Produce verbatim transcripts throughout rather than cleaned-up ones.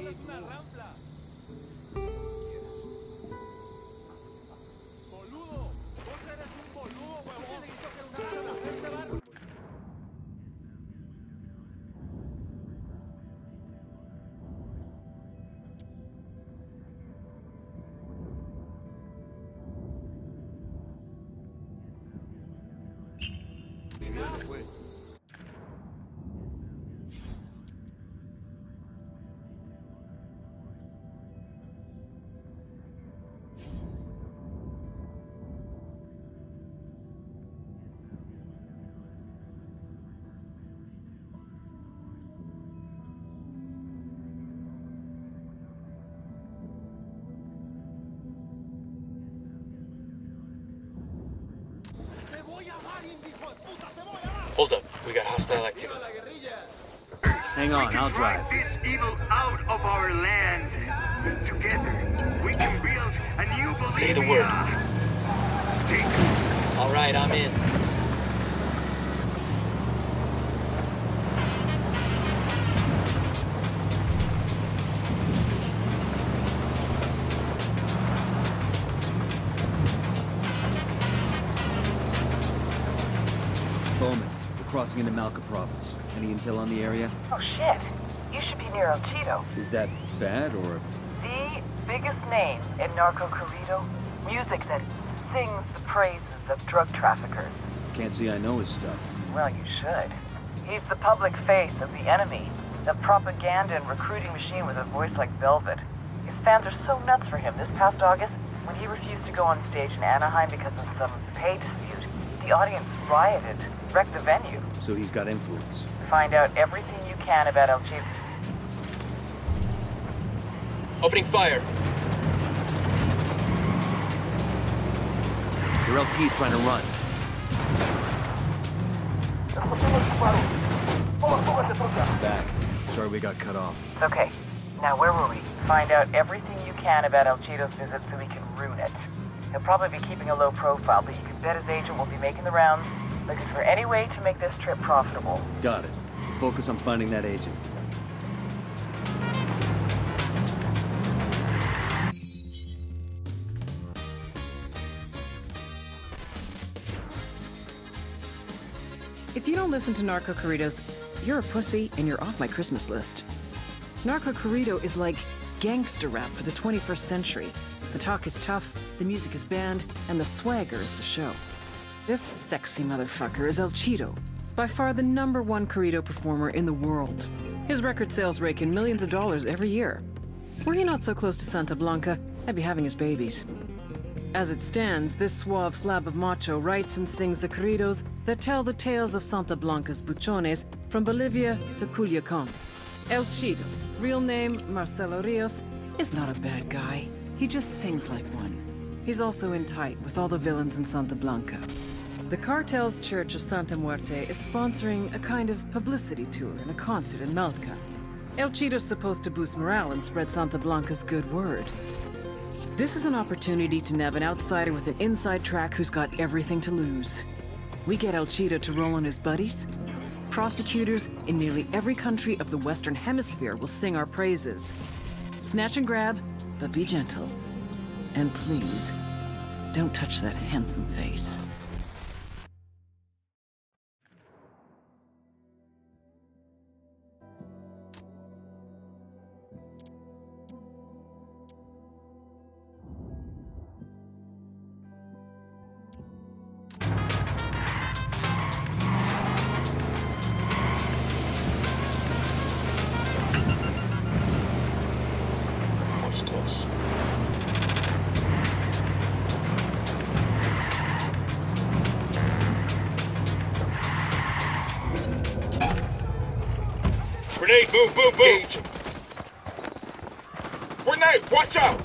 Hold up, we got hostile activity. Hang on, I'll drive. This evil out of our land. Together, we can build a new Bolivia. Say the word. Stay tuned. All right, I'm in. Bowman, we're crossing into Malca province. Any intel on the area? Oh shit. You should be near El Cheeto. Is that bad, or...? The biggest name in Narco Corrido. Music that sings the praises of drug traffickers. Can't say I know his stuff. Well, you should. He's the public face of the enemy. The propaganda and recruiting machine with a voice like velvet. His fans are so nuts for him. This past August, when he refused to go on stage in Anaheim because of some pay dispute, the audience rioted, wrecked the venue. So he's got influence. Find out everything you can about El Cheeto. Opening fire. Your L T's trying to run. Back. Sorry we got cut off. It's okay. Now, where were we? Find out everything you can about El Cheeto's visit so we can ruin it. He'll probably be keeping a low profile, but you can bet his agent will be making the rounds, looking for any way to make this trip profitable. Got it. We'll focus on finding that agent. If you don't listen to Narco Corridos, you're a pussy and you're off my Christmas list. Narco Corrido is like gangster rap for the twenty-first century. The talk is tough, the music is banned, and the swagger is the show. This sexy motherfucker is El Cheeto, by far the number one Corrido performer in the world. His record sales rake in millions of dollars every year. Were he not so close to Santa Blanca, I'd be having his babies. As it stands, this suave slab of macho writes and sings the corridos that tell the tales of Santa Blanca's buchones from Bolivia to Culiacan. El Cheeto, real name Marcelo Rios, is not a bad guy. He just sings like one. He's also in tight with all the villains in Santa Blanca. The cartel's Church of Santa Muerte is sponsoring a kind of publicity tour and a concert in Malca. El Cheeto's supposed to boost morale and spread Santa Blanca's good word. This is an opportunity to nab an outsider with an inside track who's got everything to lose. We get El Cheeto to roll on his buddies. Prosecutors in nearly every country of the Western Hemisphere will sing our praises. Snatch and grab, but be gentle. And please, don't touch that handsome face. Close. Grenade, move, move, move! Grenade, watch out!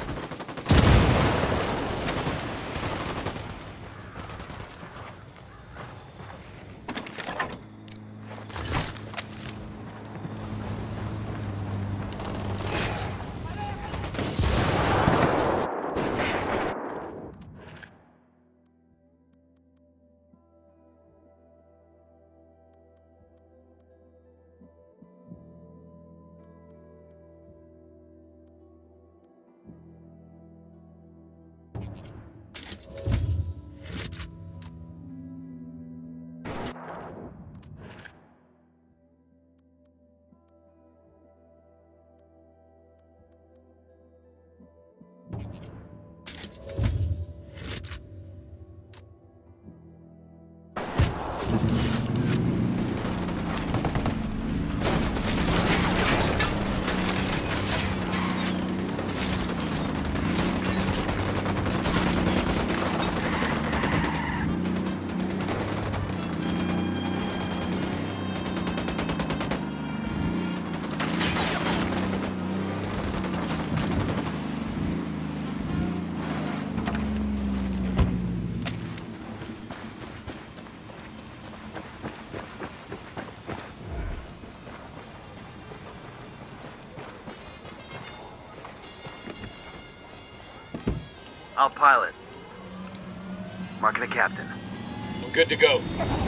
I'll pilot. Marking a captain. I'm good to go.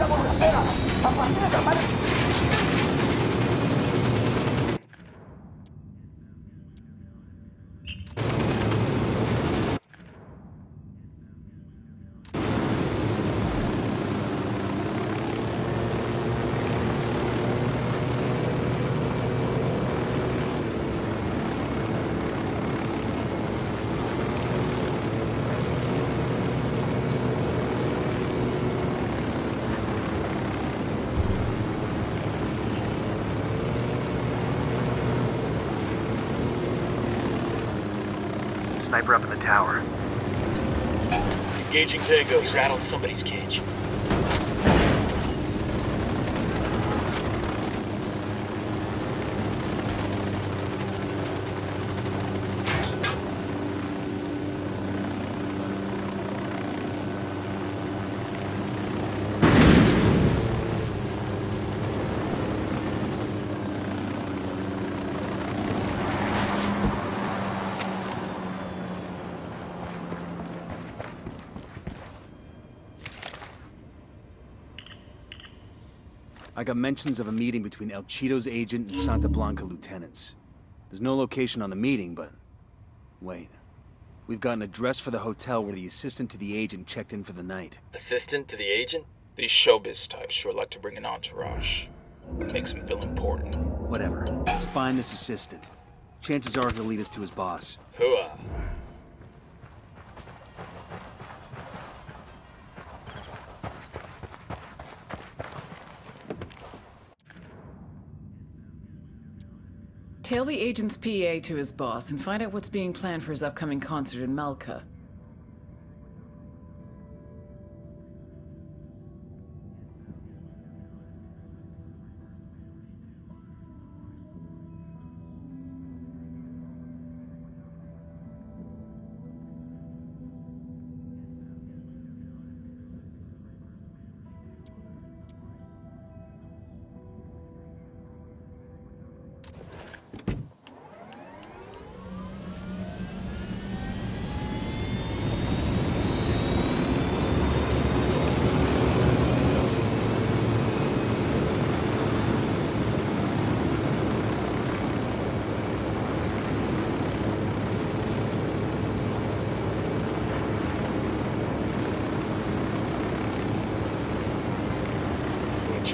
Sniper up in the tower. Engaging Tango. We rattled somebody's cage. I got mentions of a meeting between El Cheeto's agent and Santa Blanca lieutenants. There's no location on the meeting, but... Wait. We've got an address for the hotel where the assistant to the agent checked in for the night. Assistant to the agent? These showbiz types sure like to bring an entourage. Makes him feel important. Whatever. Let's find this assistant. Chances are he'll lead us to his boss. Hooah. Tail the agent's P A to his boss and find out what's being planned for his upcoming concert in Malca. Check.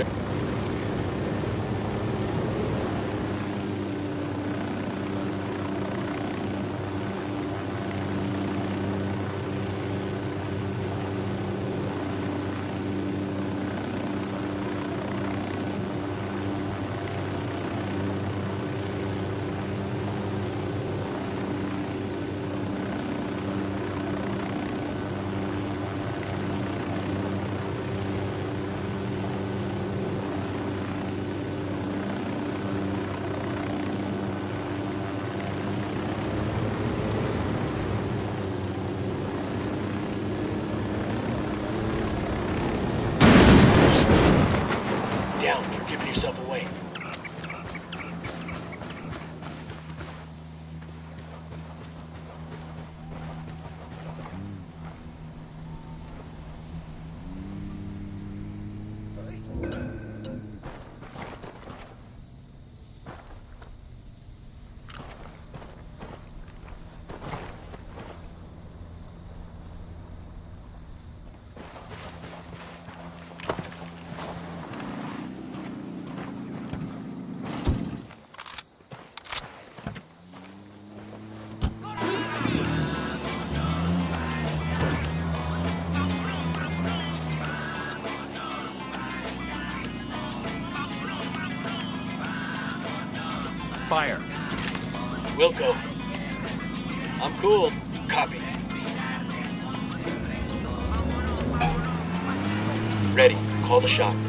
Down, you're giving yourself away. Fire! Wilco. I'm cool. Copy. Ready. Call the shot.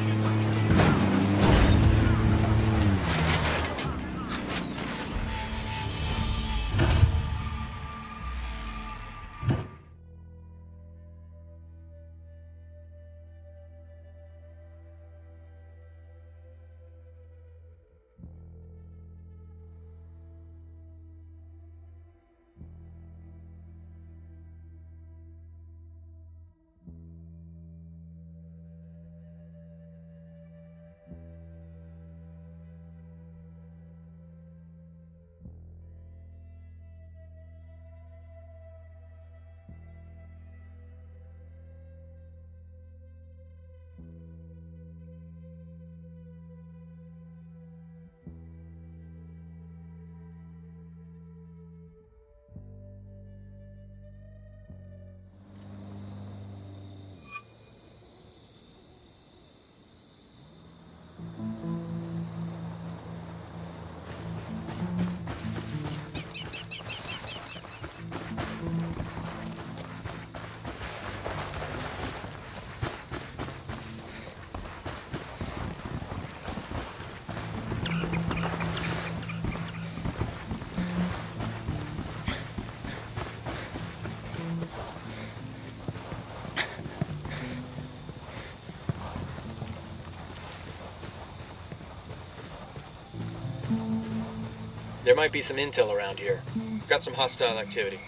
might be some intel around here. Got some hostile activity.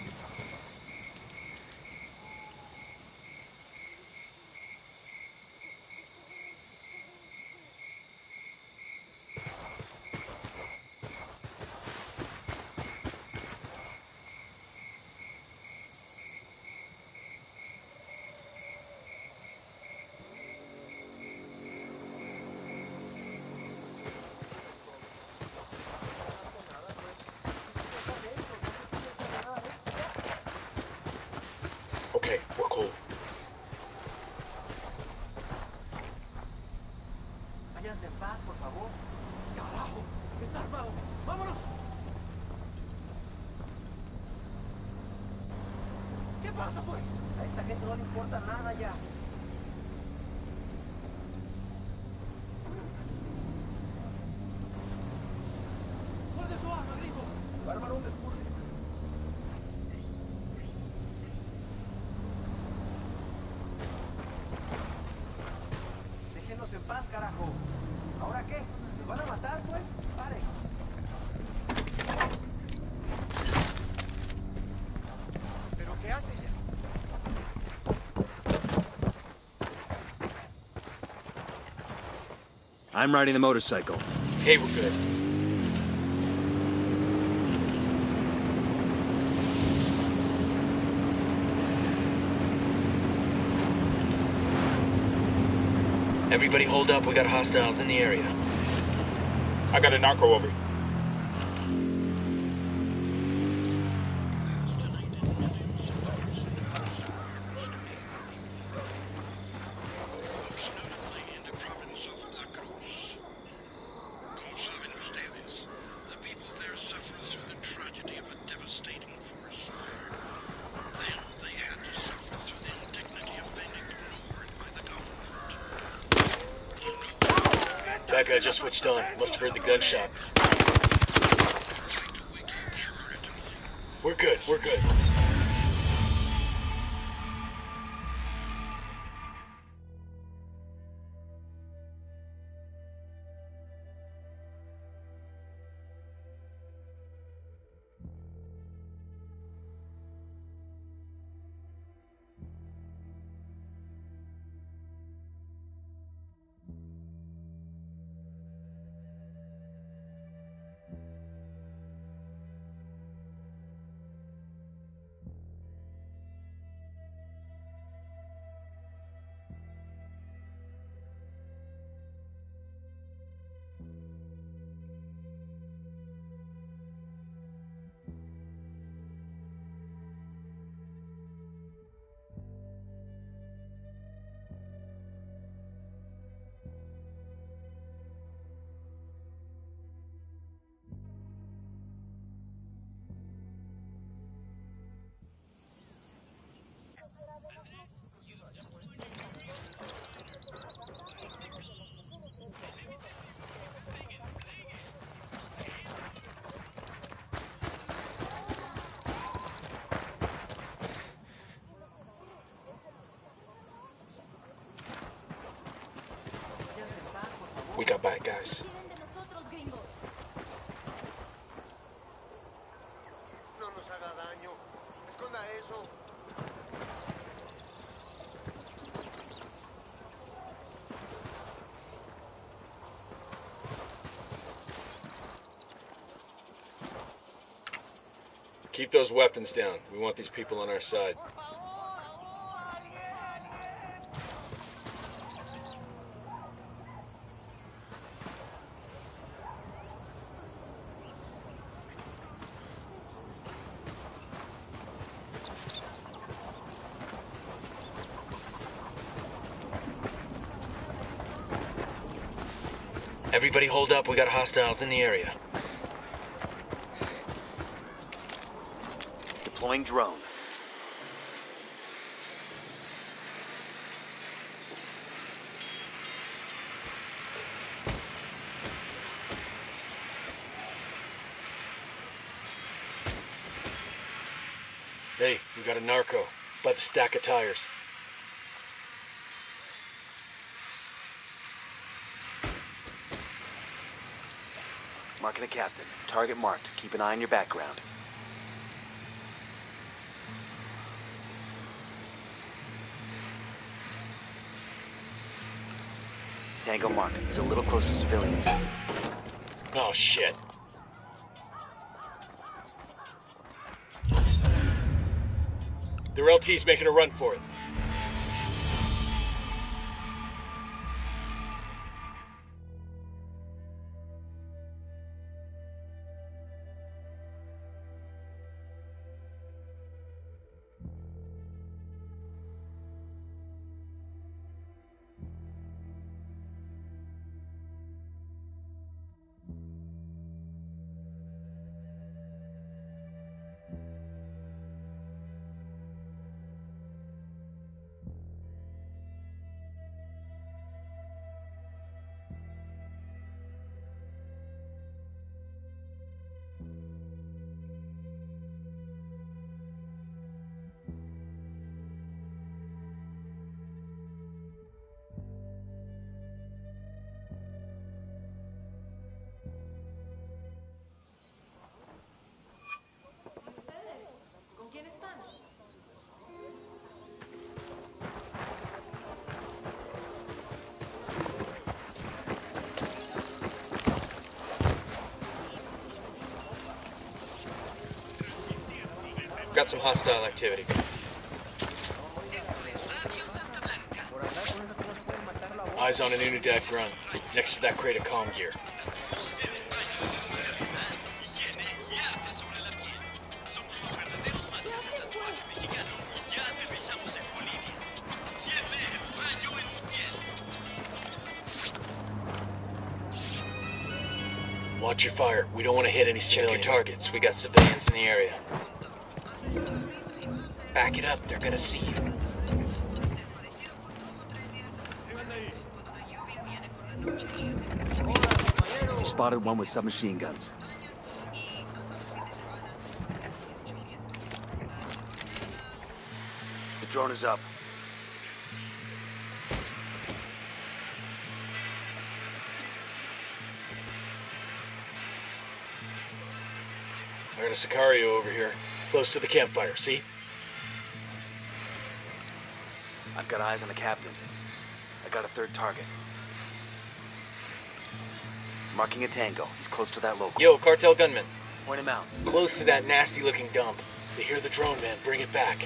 Okay, we're cool. Váyanse en paz, por favor. ¡Carajo! ¡Está armado! ¡Vámonos! ¿Qué pasa, pues? A esta gente no le importa nada ya. ¡Guarde su arma, gringo! Va a armar un después. Déjenos en paz, carajo. ¿Ahora qué? ¿Nos van a matar, pues? Pare. ¿Pero qué hace ya? I'm riding the motorcycle. Hey, we're good. Everybody hold up, we got hostiles in the area. I got a narco over. That guy just switched on. Must have heard the gunshot. We're good, we're good. We got bad guys. No nos haga daño. Esconda eso. Keep those weapons down. We want these people on our side. Everybody hold up, we got hostiles in the area. Deploying drone. Hey, we got a narco by the stack of tires. Marking a captain. Target marked. Keep an eye on your background. Tango marked. He's a little close to civilians. Oh, shit. Their L T's making a run for it. Got some hostile activity. Eyes on an Unidad grunt, next to that crate of comm gear. Watch your fire. We don't want to hit any civilians. Check your targets. We got civilians in the area. Back it up. They're gonna see you. You spotted one with submachine guns. The drone is up. I got a Sicario over here, close to the campfire, see? I've got eyes on the captain. I got a third target. Marking a Tango. He's close to that local. Yo, cartel gunman. Point him out. Close to that nasty-looking dump. They hear the drone, man. Bring it back.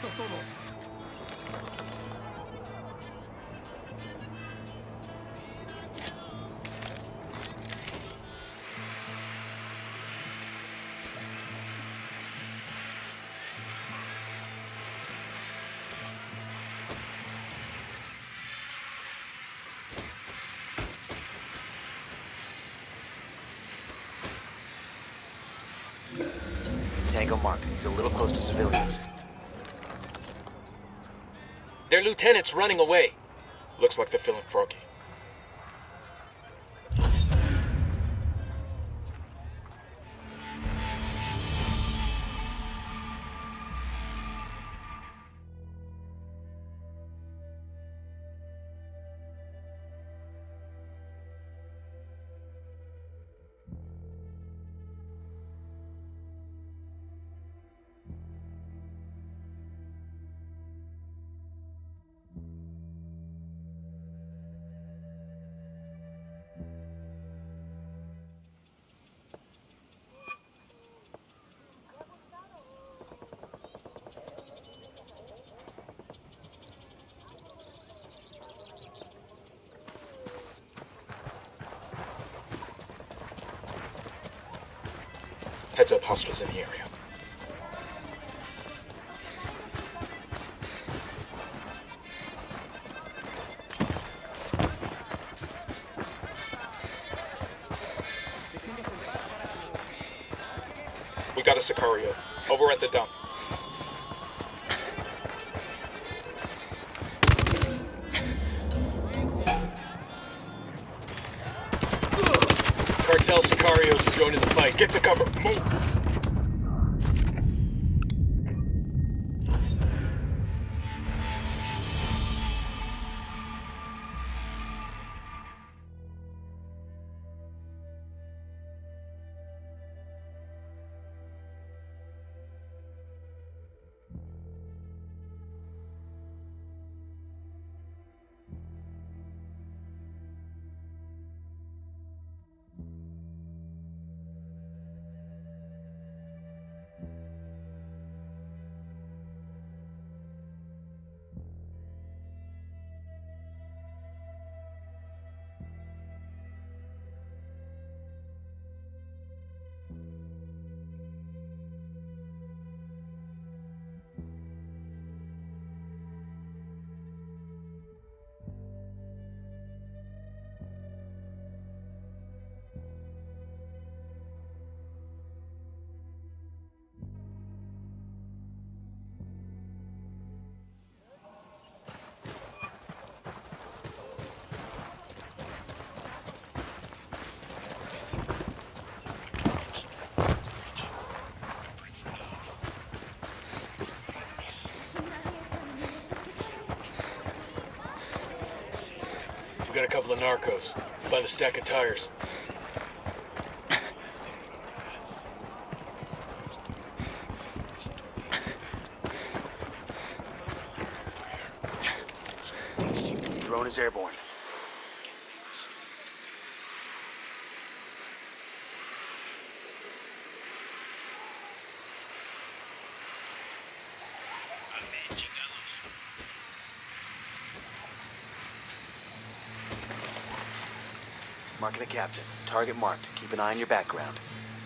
Tango marked. He's a little close to civilians. Their lieutenant's running away. Looks like they're feeling froggy. Heads up, hostiles in the area. We got a Sicario. Over at the dump. Cartel Sicarios are joining the fight. Get to cover. Move. a couple of narcos by the stack of tires. Drone is airborne. Marking a captain. Target marked. Keep an eye on your background.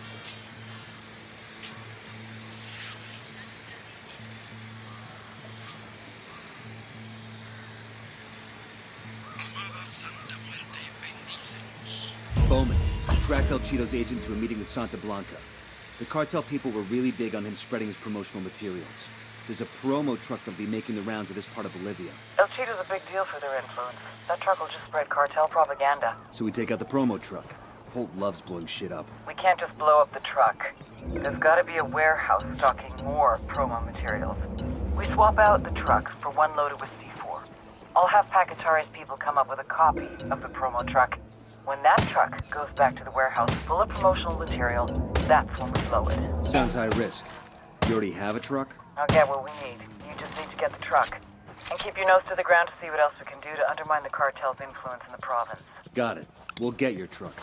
Bowman, tracked El Cheeto's agent to a meeting with Santa Blanca. The cartel people were really big on him spreading his promotional materials. There's a promo truck that'll be making the rounds of this part of Bolivia. El Cheeto's a big deal for their influence. That truck will just spread cartel propaganda. So we take out the promo truck. Holt loves blowing shit up. We can't just blow up the truck. There's gotta be a warehouse stocking more promo materials. We swap out the truck for one loaded with C four. I'll have Pacatari's people come up with a copy of the promo truck. When that truck goes back to the warehouse full of promotional material, that's when we blow it. Sounds high risk. You already have a truck? I'll get what we need. You just need to get the truck. And keep your nose to the ground to see what else we can do to undermine the cartel's influence in the province. Got it. We'll get your truck.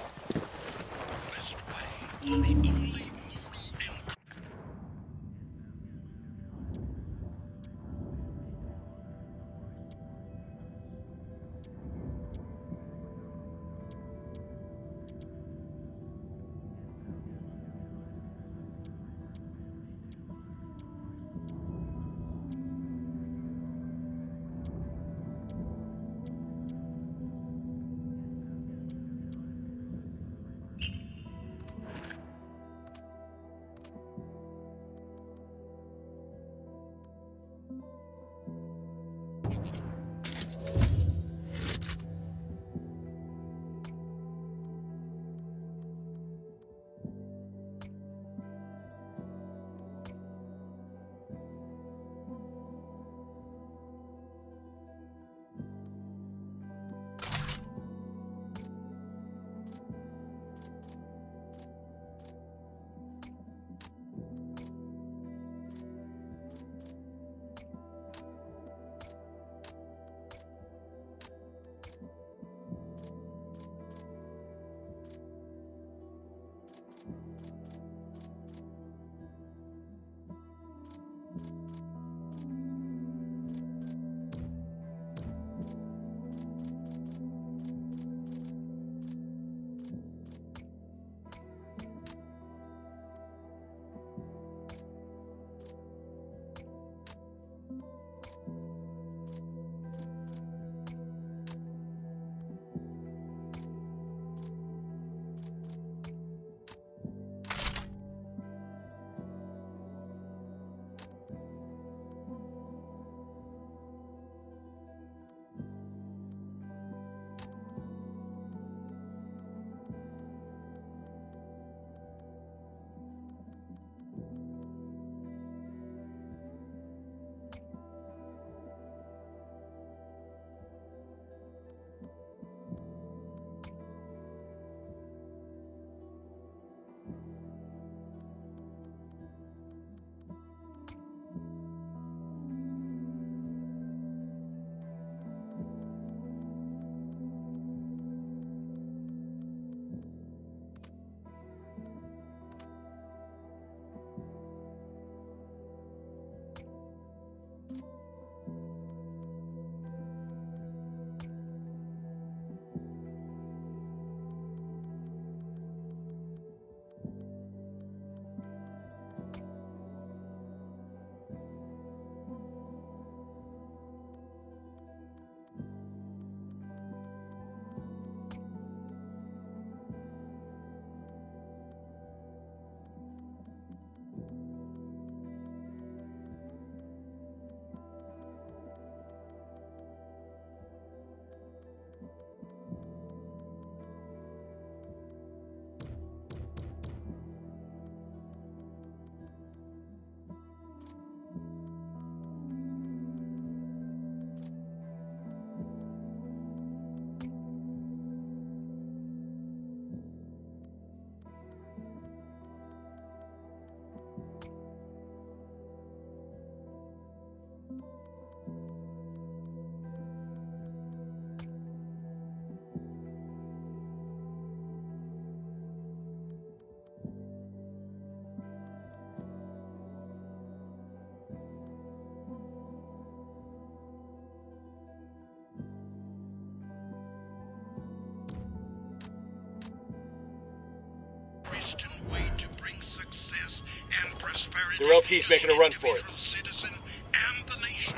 success and prosperity. The L T's making a run for it. Citizen and the nation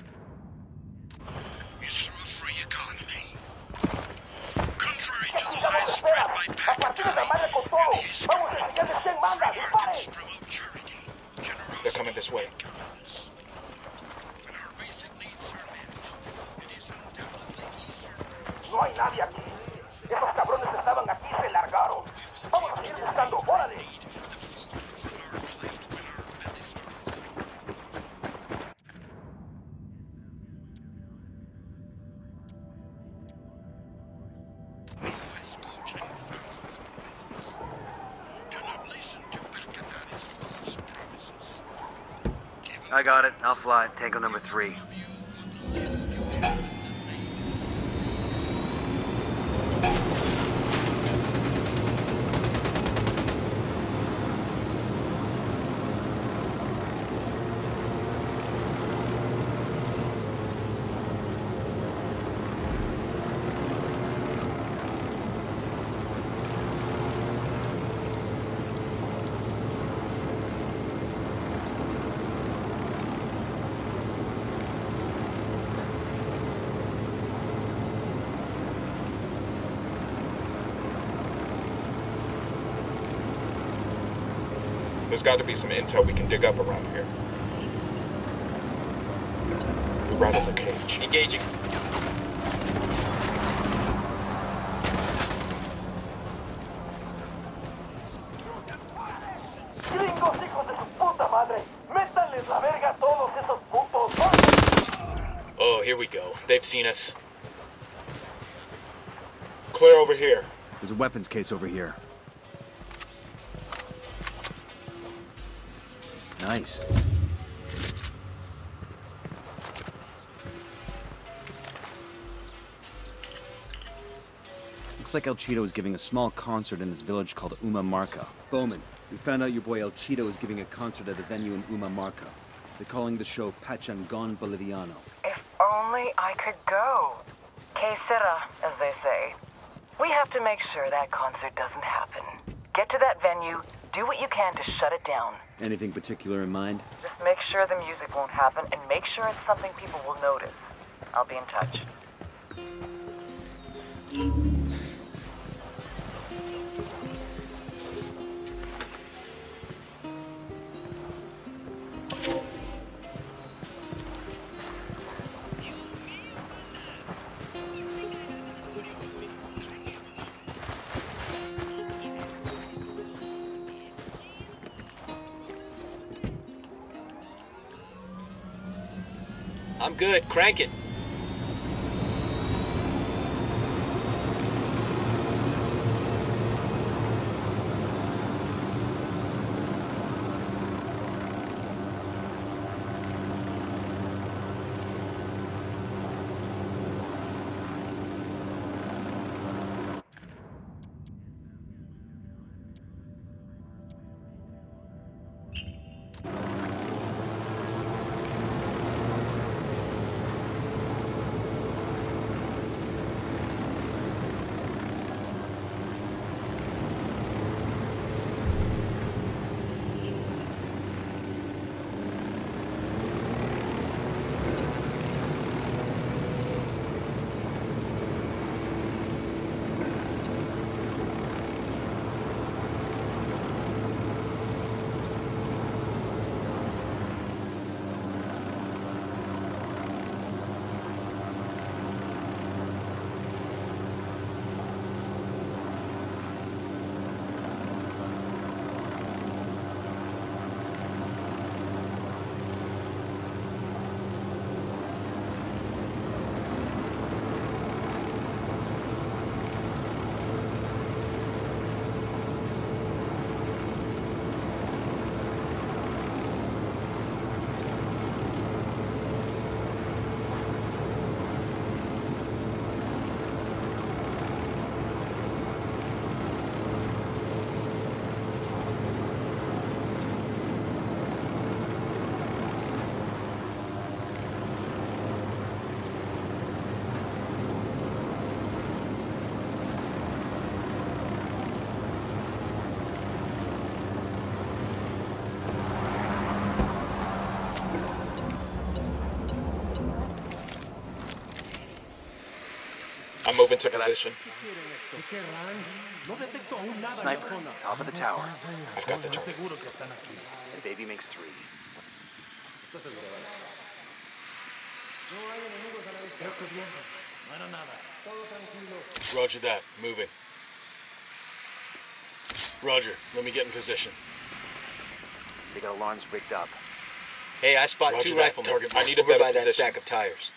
is through a free economy. Contrary to the lies spread by Pakatani and his Americans promote charity, generosity, They're coming this way. and kindness. When our basic needs are met, it is undoubtedly easier for us. No hay nadie aquí. Esos cabrones estaban aquí y se largaron. Vamos a seguir buscando. ¡Órale! I got it. I'll fly. Tango number three. There's got to be some intel we can dig up around here. Rattle the cage. Engaging. ¡Gringos, hijos de su puta madre! ¡Métanles la verga a todos esos putos! Oh, here we go. They've seen us. Clear over here. There's a weapons case over here. Nice. Looks like El Cheeto is giving a small concert in this village called Uma Marca. Bowman, we found out your boy El Cheeto is giving a concert at a venue in Uma Marca. They're calling the show Pachangon Boliviano. If only I could go. Que sera, as they say. We have to make sure that concert doesn't happen. Get to that venue, do what you can to shut it down. Anything particular in mind? Just make sure the music won't happen, and make sure it's something people will notice. I'll be in touch. I'm good. Crank it. moving to position. Sniper, top of the tower. I've got the target. And baby makes three. Roger that. Moving. Roger. Let me get in position. They got alarms rigged up. Hey, I spot Roger two that. riflemen. Target I marked. need to Over over by by that that stack stack of tires.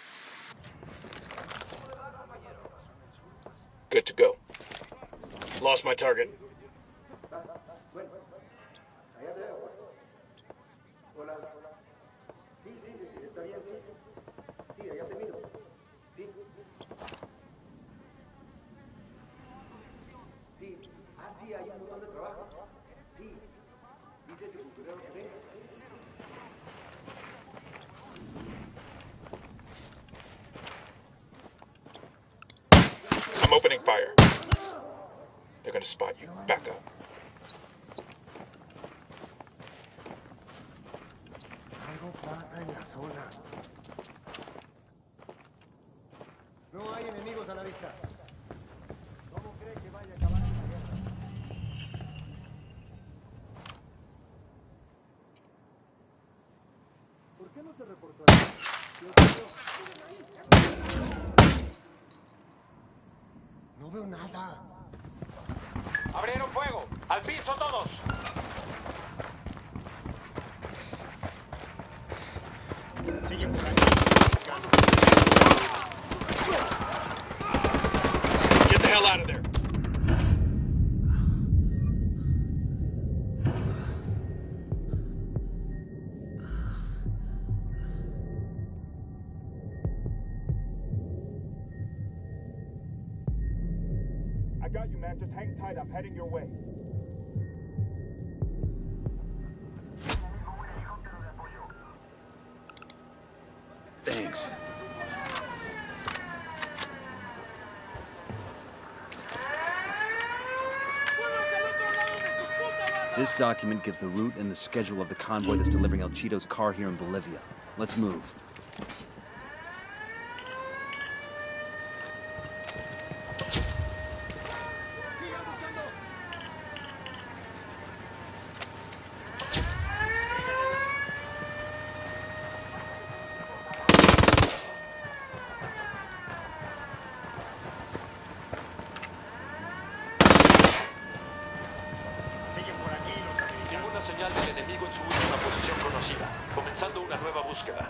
Good to go. Lost my target. I'm opening fire. They're gonna spot you. Back up. No hay enemigos a la vista. No veo nada. ¡Abrieron fuego! ¡Al piso todos! Siguen por aquí. Get the hell out of there. I got you, man. Just hang tight. I'm heading your way. Thanks. This document gives the route and the schedule of the convoy that's delivering El Cheeto's car here in Bolivia. Let's move. Ninguna señal del enemigo en su última posición conocida. Comenzando una nueva búsqueda.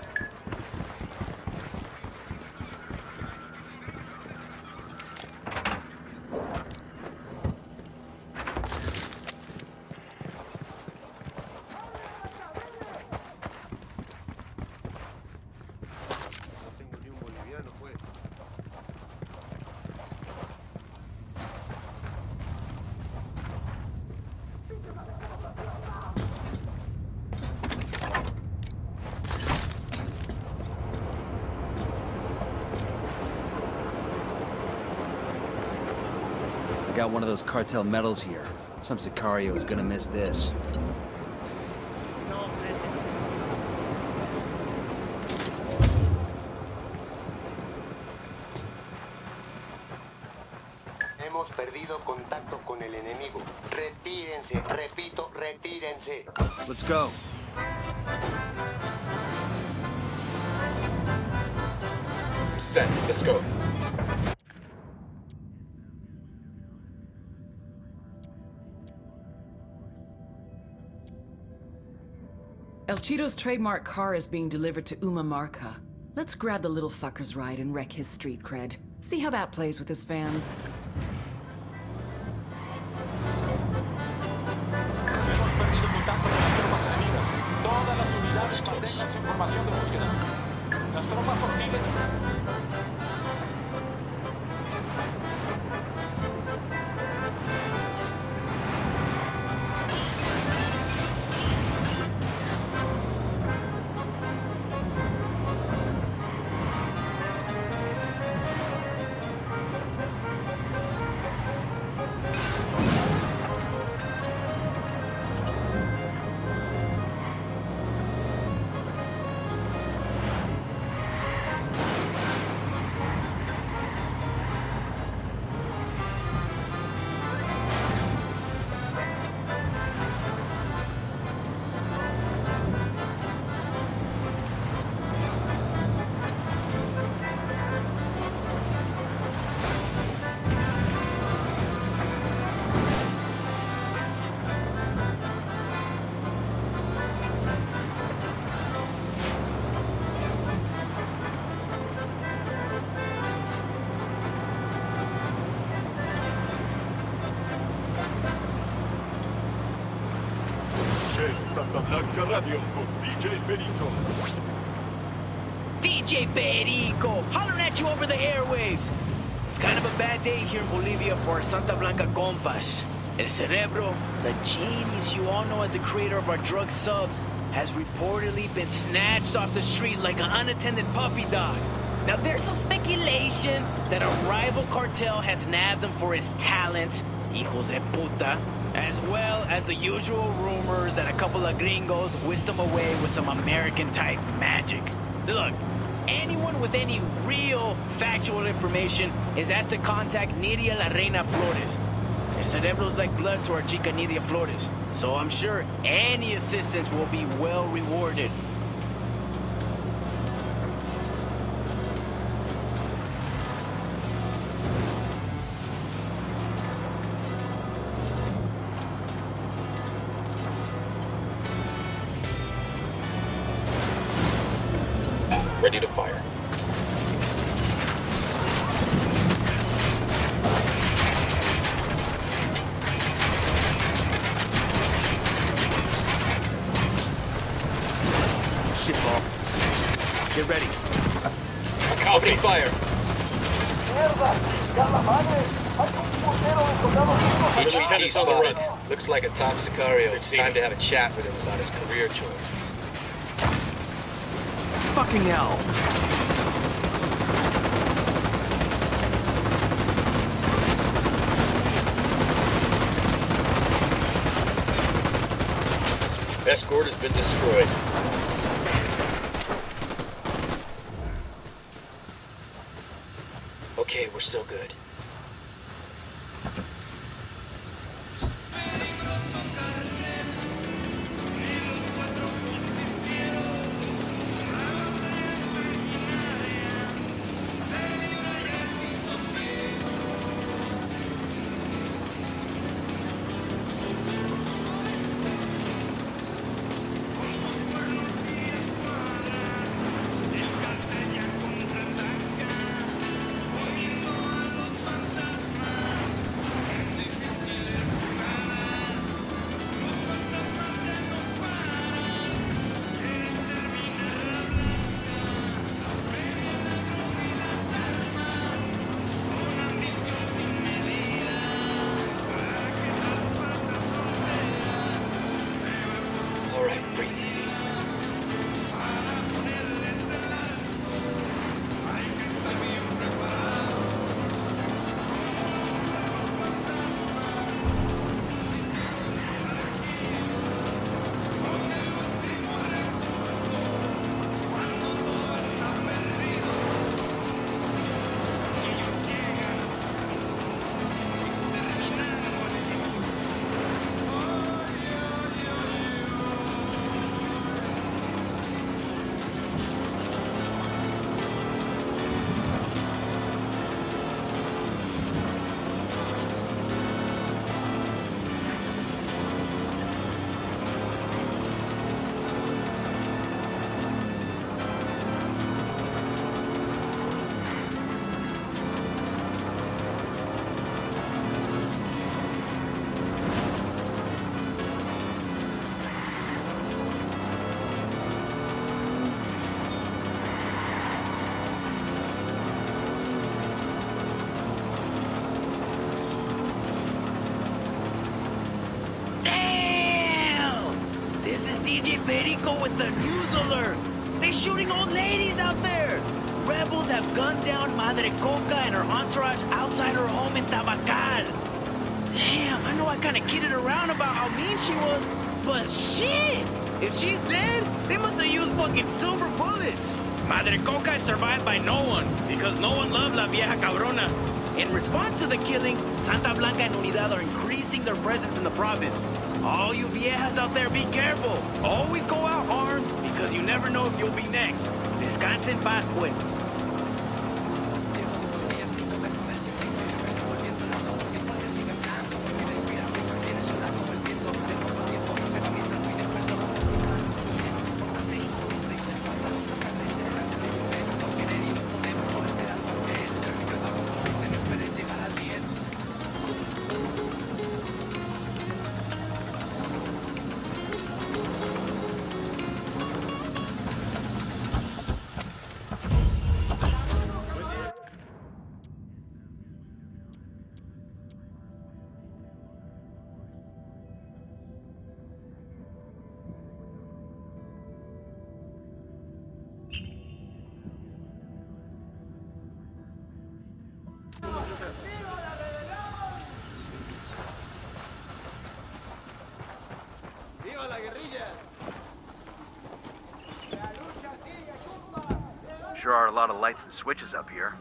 No tengo ni un boliviano, pues. I got one of those cartel medals here. Some Sicario is gonna miss this. Hemos perdido contacto con el enemigo. Retírense, repito, retírense. Let's go. Set. Let's go. El Cheeto's trademark car is being delivered to Uma Marca. Let's grab the little fucker's ride and wreck his street cred. See how that plays with his fans. Hemos perdido contacto con las tropas enemigas. Todas las unidades mantengan su información de búsqueda. Las tropas hostiles... Blanca Radio con D J Perico. D J Perico, hollering at you over the airwaves. It's kind of a bad day here in Bolivia for our Santa Blanca compas. El Cerebro, the genius you all know as the creator of our drug subs, has reportedly been snatched off the street like an unattended puppy dog. Now there's a speculation that a rival cartel has nabbed him for his talents, hijos de puta, as well as the usual rumors that a couple of gringos whisked him away with some American-type magic. Look, anyone with any real factual information is asked to contact Nidia La Reina Flores. El Cerebro's like blood to our chica Nidia Flores, so I'm sure any assistance will be well rewarded. Ready to fire. Shitball. Get ready. Opening fire. The lieutenant's on the run. Looks like a top sicario. It's time to have a chat with him about his career choices. Fucking hell. Escort has been destroyed. Okay, we're still good. D J Perico with the news alert. They're shooting old ladies out there. Rebels have gunned down Madre Coca and her entourage outside her home in Tabacal. Damn, I know I kind of kidded around about how mean she was, but shit! If she's dead, they must have used fucking silver bullets. Madre Coca is survived by no one, because no one loved La Vieja Cabrona. In response to the killing, Santa Blanca and Unidad are increasing their presence in the province. All you viejas out there, be careful. Always go out armed, because you never know if you'll be next. Descansa en paz, pues. Sure are a lot of lights and switches up here.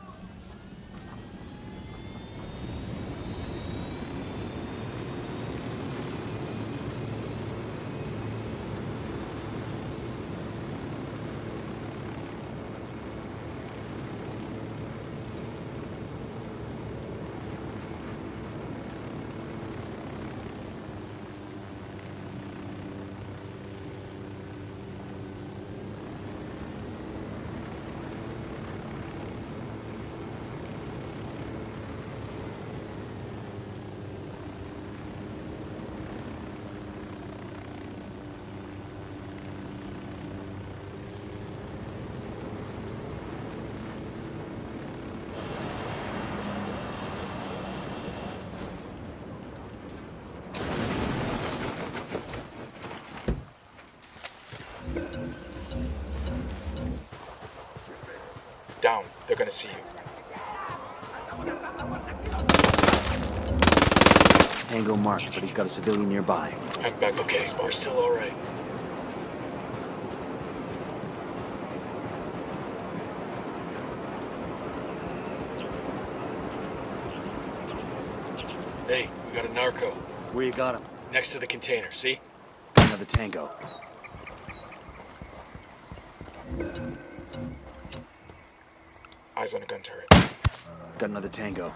Down. They're gonna see you. Tango marked, but he's got a civilian nearby. I'm back. Okay, we're still all right. Hey, we got a narco. Where you got him? Next to the container, see? Another tango. Eyes on a gun turret. Got another tango.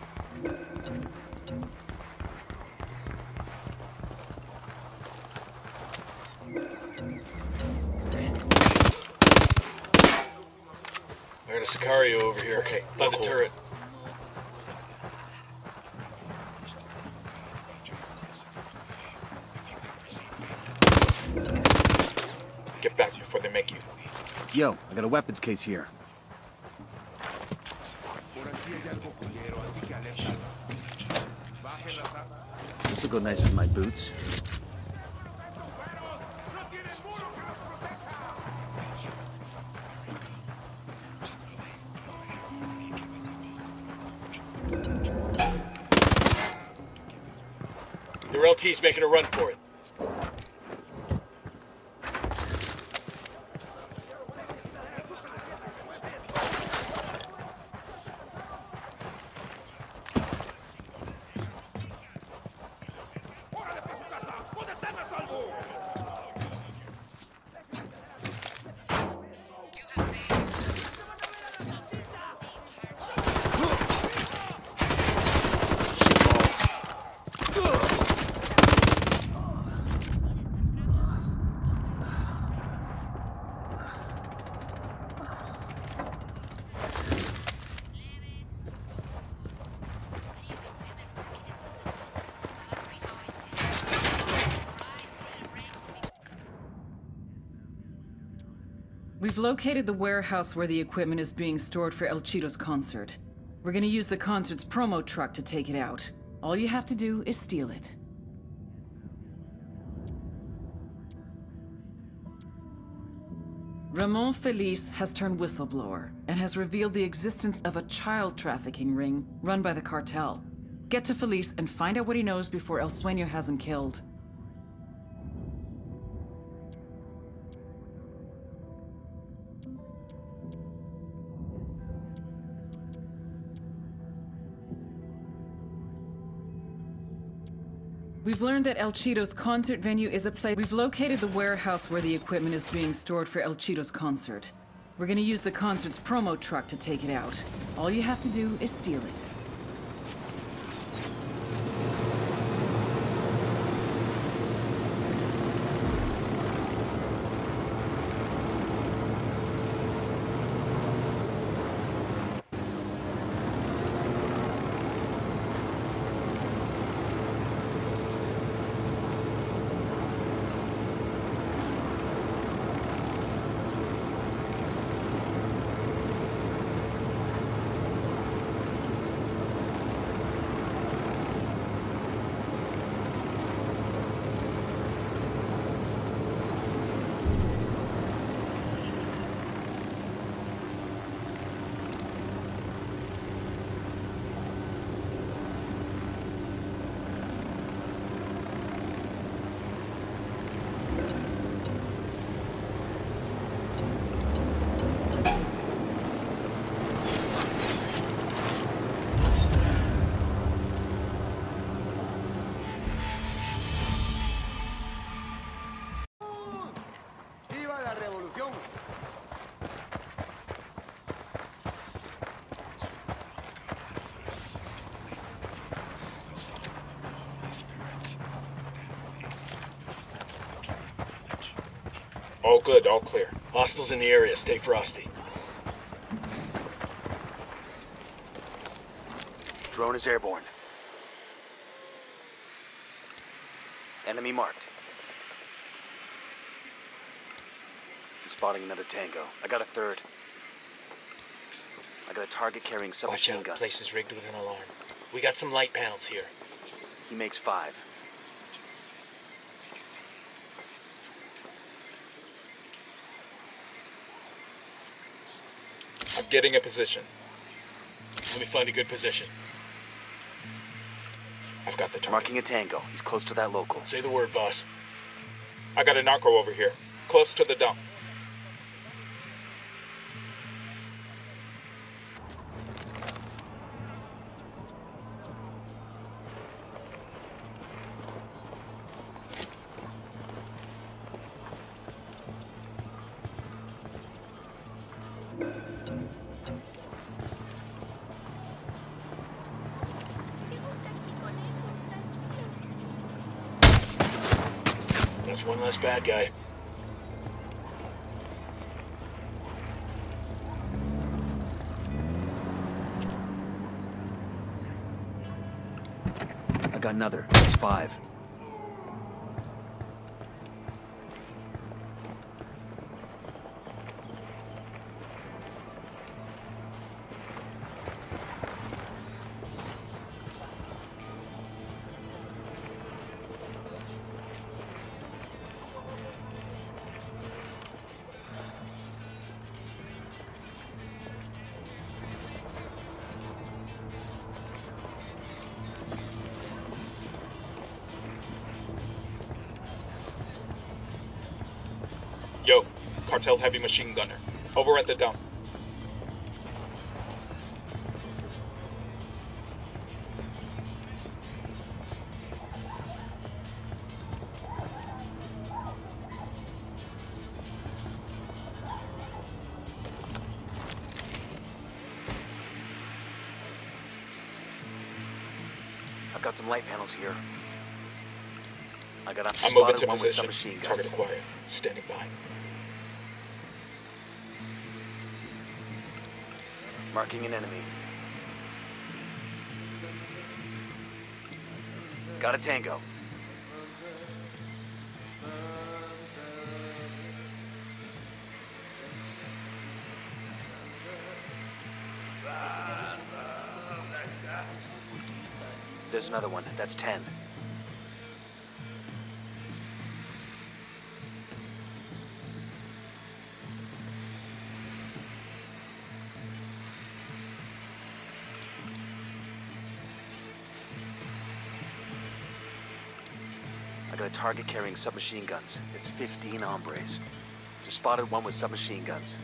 I got a Sicario over here. Okay, by the turret. Get back before they make you. Yo, I got a weapons case here. This will go nice with my boots. Their L T's making a run for it. We've located the warehouse where the equipment is being stored for El Cheeto's concert. We're gonna use the concert's promo truck to take it out. All you have to do is steal it. Ramon Feliz has turned whistleblower and has revealed the existence of a child trafficking ring run by the cartel. Get to Feliz and find out what he knows before El Sueño has him killed. We've learned that El Cheeto's concert venue is a place. We've located the warehouse where the equipment is being stored for El Cheeto's concert. We're gonna use the concert's promo truck to take it out. All you have to do is steal it. going. All good, all clear. Hostiles in the area. Stay frosty. Drone is airborne. Enemy marked. I'm spotting another Tango. I got a third. I got a target carrying Watch submachine out. guns. Place is rigged with an alarm. We got some light panels here. He makes five. I'm getting a position. Let me find a good position. I've got the target. Marking a Tango. He's close to that local. Say the word, boss. I got a narco over here, close to the dump. That's one less bad guy. I got another. That's five. Yo, cartel heavy machine gunner. Over at the dump. I've got some light panels here. I got a I'm moving spotted to one with position. submachine Target guns. acquired. Standing by. Marking an enemy. Got a Tango. There's another one. That's ten. I got a target carrying submachine guns. It's fifteen hombres. Just spotted one with submachine guns.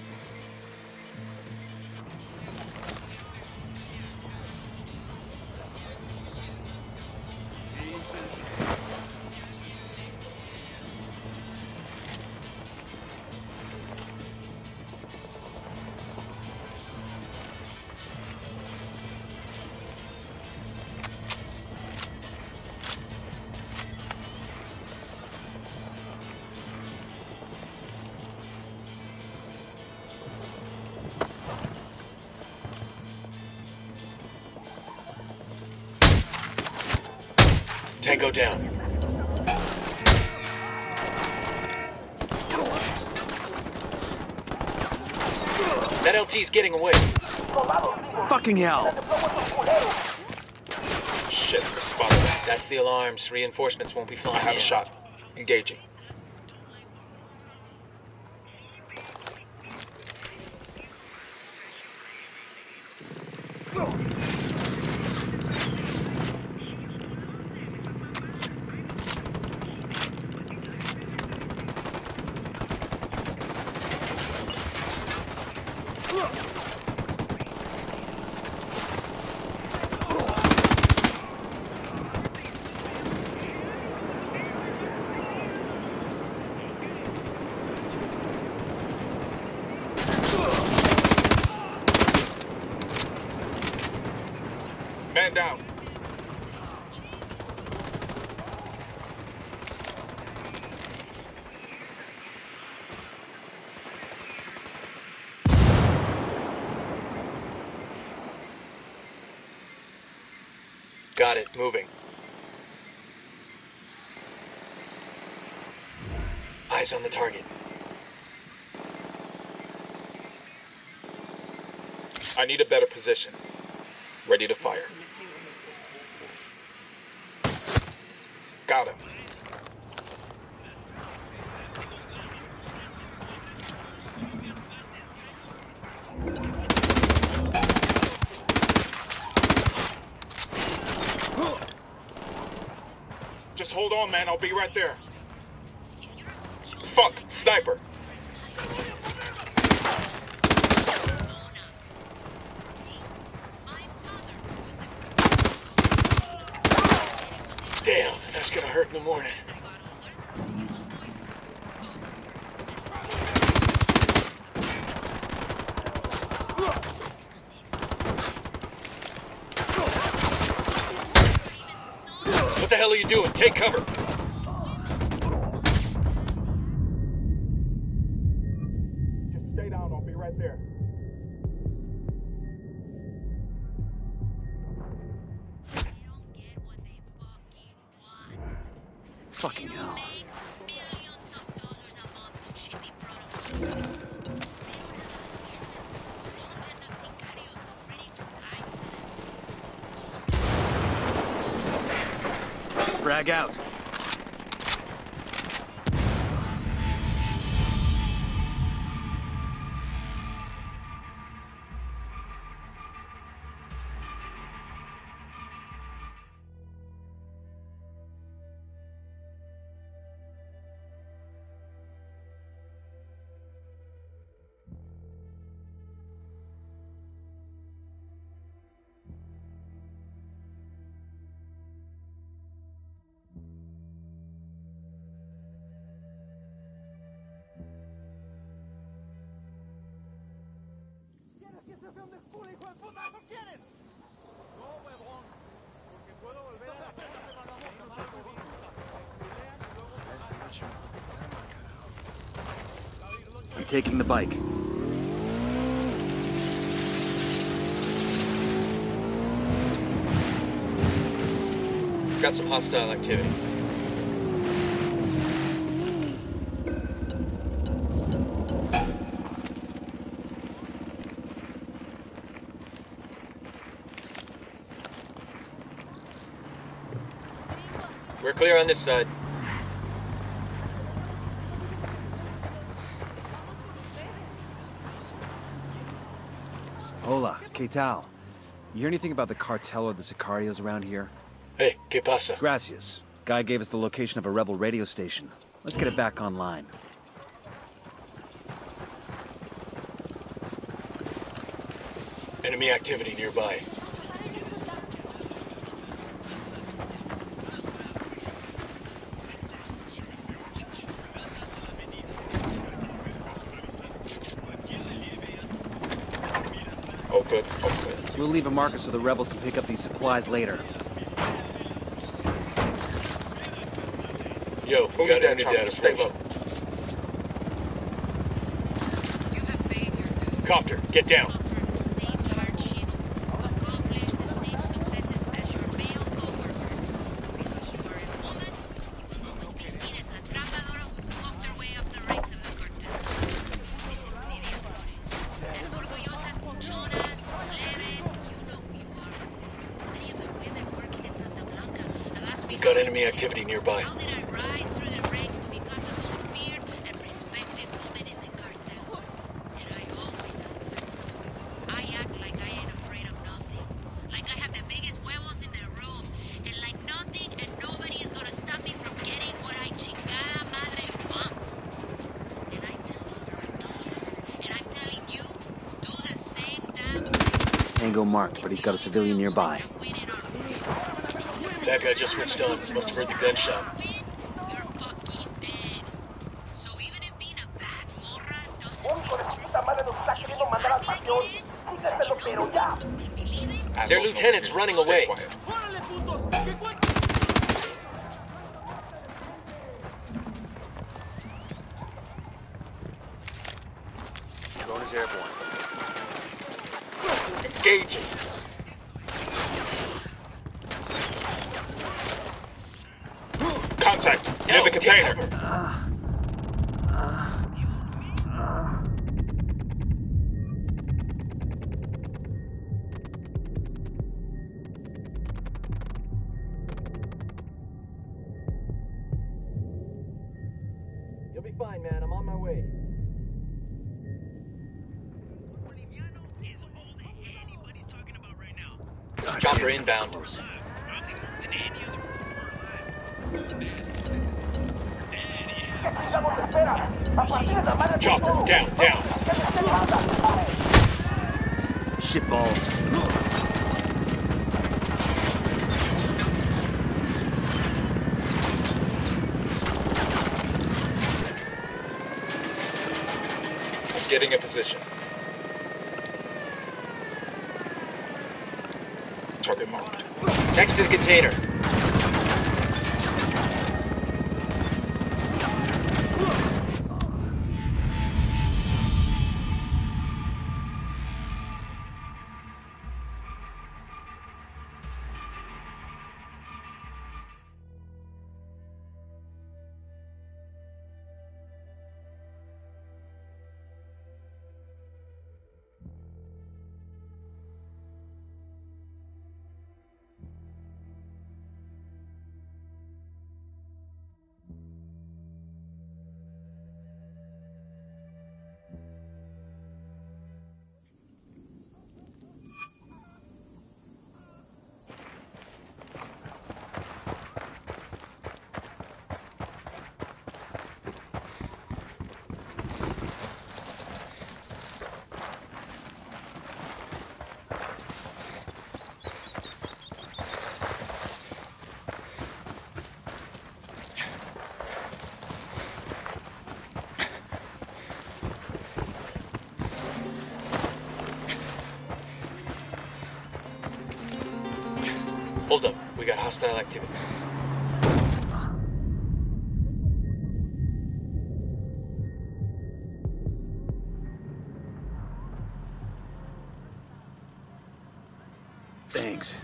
Tango down. That L T's getting away. Fucking hell! Shit, spotted that. That's the alarms. Reinforcements won't be I flying have in. a shot. Engaging. Man down. Got it. Moving. Eyes on the target. I need a better position. Ready to fire. Got him. Just hold on, man. I'll be right there. Fuck! Sniper! Damn, that's gonna hurt in the morning. What the hell are you doing? Take cover! Just stay down. I'll be right there. Fucking hell. Frag out. I'm taking the bike. Got some hostile activity. We're clear on this side. Hola, ¿qué tal? You hear anything about the cartel or the Sicarios around here? Hey, ¿qué pasa? Gracias. Guy gave us the location of a rebel radio station. Let's get it back online. Enemy activity nearby. Oh, good. Oh, good. We'll leave a marker so the rebels can pick up these supplies later. Yo, we got enemy data. Stay low. Copter, get down. Got enemy activity nearby. How did I rise through the ranks to become the most feared and respected woman in the cartel? And I always answer. I act like I ain't afraid of nothing. Like I have the biggest huevos in the room. And like nothing and nobody is gonna stop me from getting what I chingada madre want. And I tell those cartels. And I'm telling you, do the same damn thing. Tango marked, but he's got a civilian nearby. That guy just switched on. Must have heard the gunshot. You're fucking dead. So even if being a bad morra doesn't mean you act like it is, if you believe it, Their lieutenant's running away. Quiet. Drone is airborne. Engaging. Contact near the container. You'll be fine, man. I'm on my way. Chopper inbound. Chopper down, down. Shit balls. Getting a position. Target marked. Next to the container. Hold up. We got hostile activity. Thanks.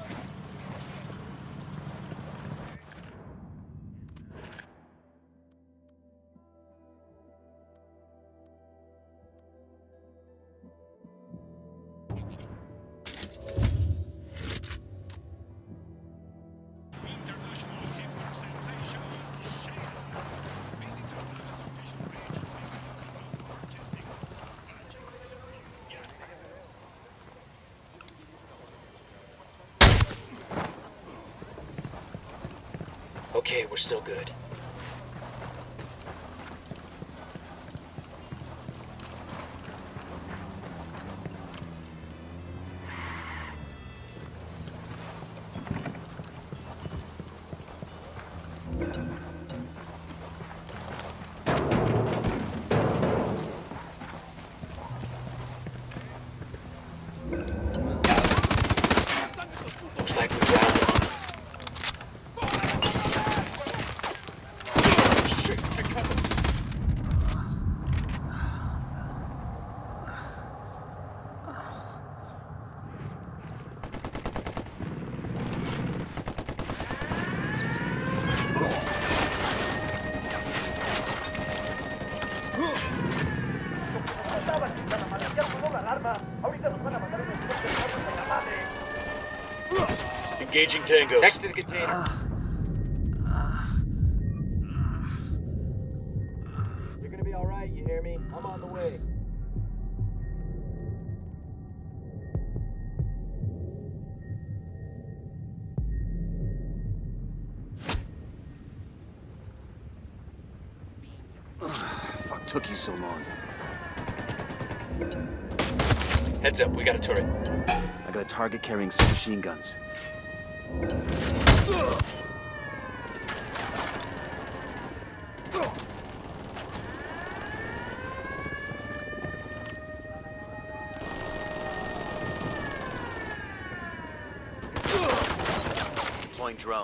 Okay, we're still good. Looks like we're grounded. Engaging Tango. Next to the container. You're gonna be alright, you hear me? I'm on the way. Fuck took you so long. Heads up, we got a turret. I got a target carrying submachine guns. Deploying drone.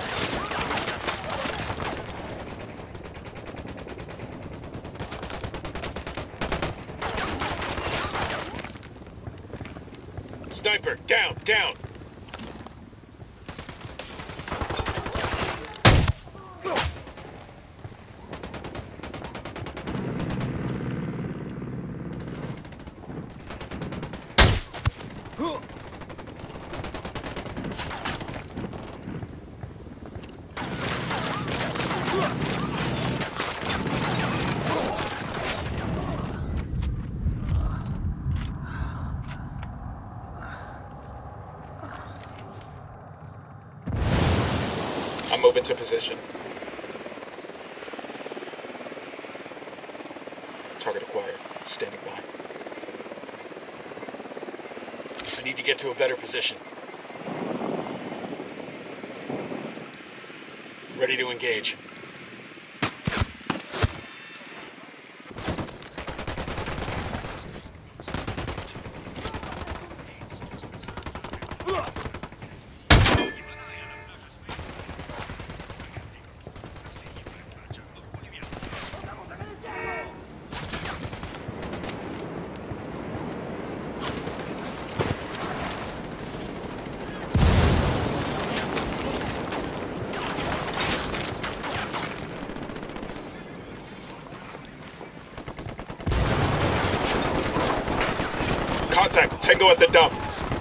Sniper, down, down! I'm moving to position. Target acquired. Standing by. I need to get to a better position. Ready to engage. Contact, Tango at the dump.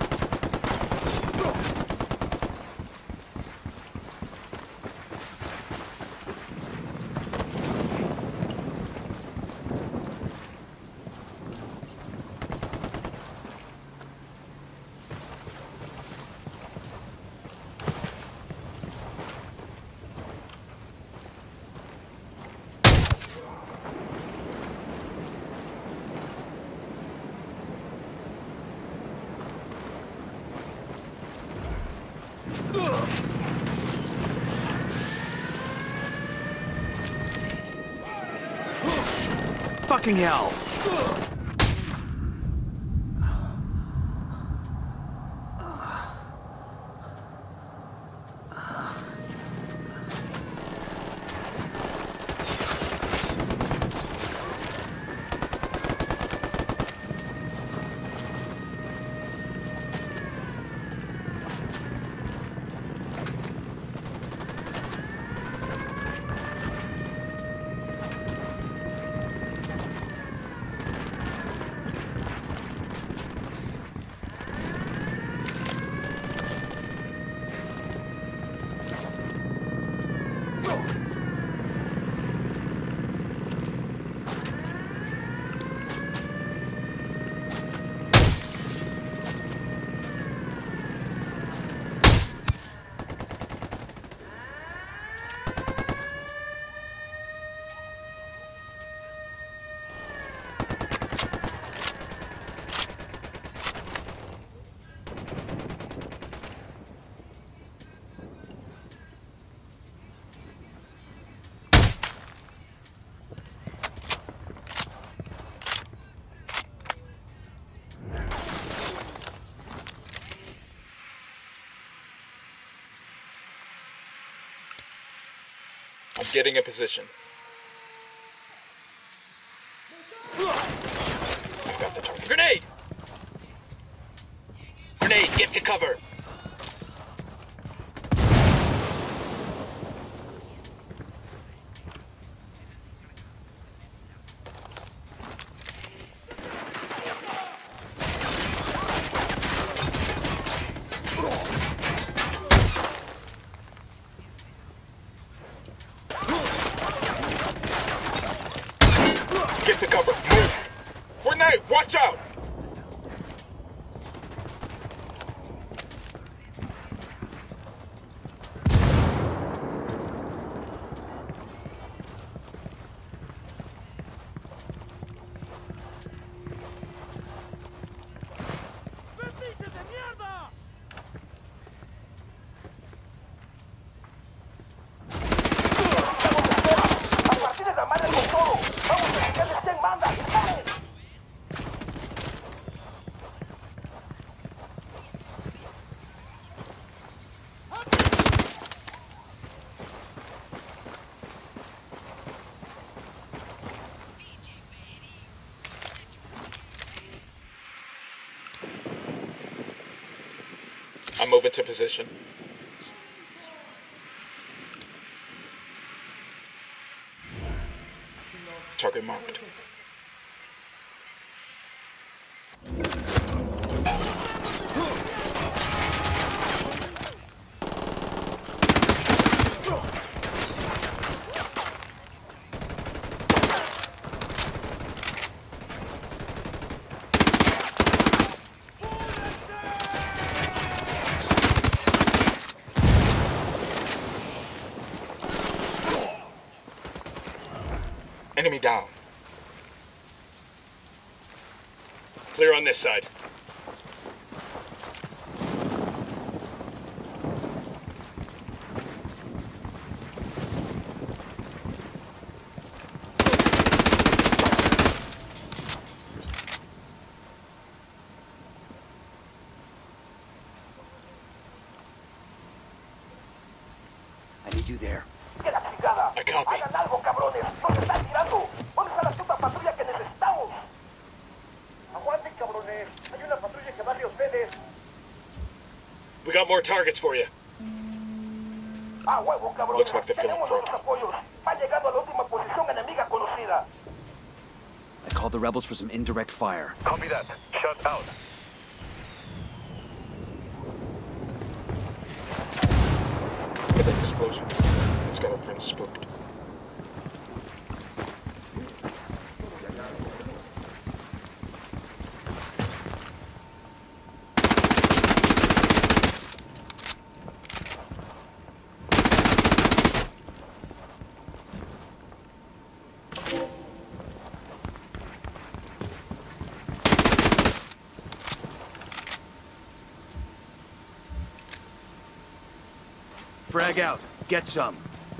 Fucking hell! I'm getting a position. I've got the target. Grenade! Grenade, get to cover! Get to cover. Move! Grenade! Watch out! I'm moving to position. Target marked. Enemy down. Clear on this side. I need you there. I copy. We got more targets for you. Looks like they're feeling further. I called the rebels for some indirect fire. Copy that. Shut out. Look at that explosion. It's got our friends spooked. Frag out. Get some.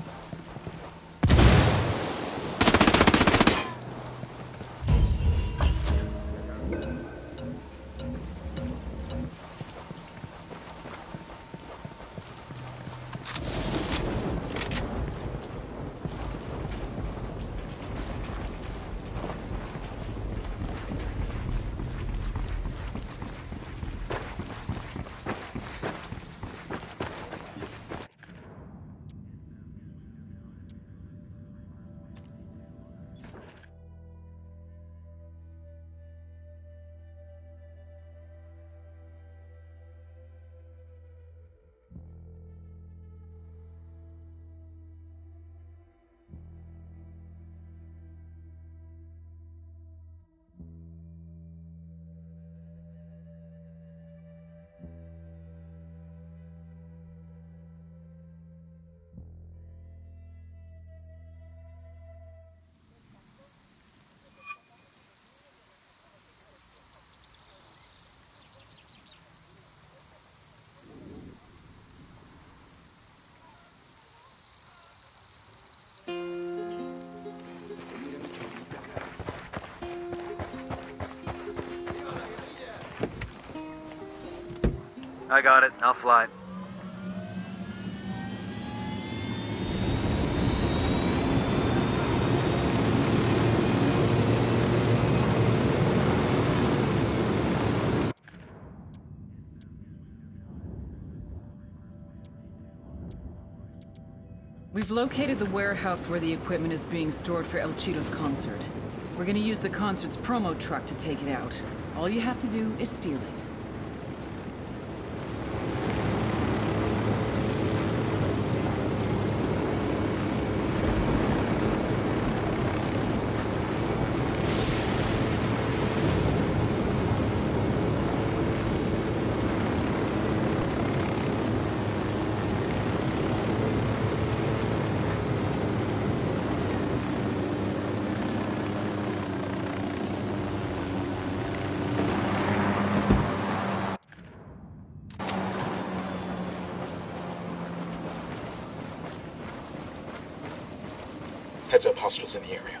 I got it. I'll fly. We've located the warehouse where the equipment is being stored for El Cheeto's concert. We're gonna use the concert's promo truck to take it out. All you have to do is steal it. Heads up, hostiles in the area.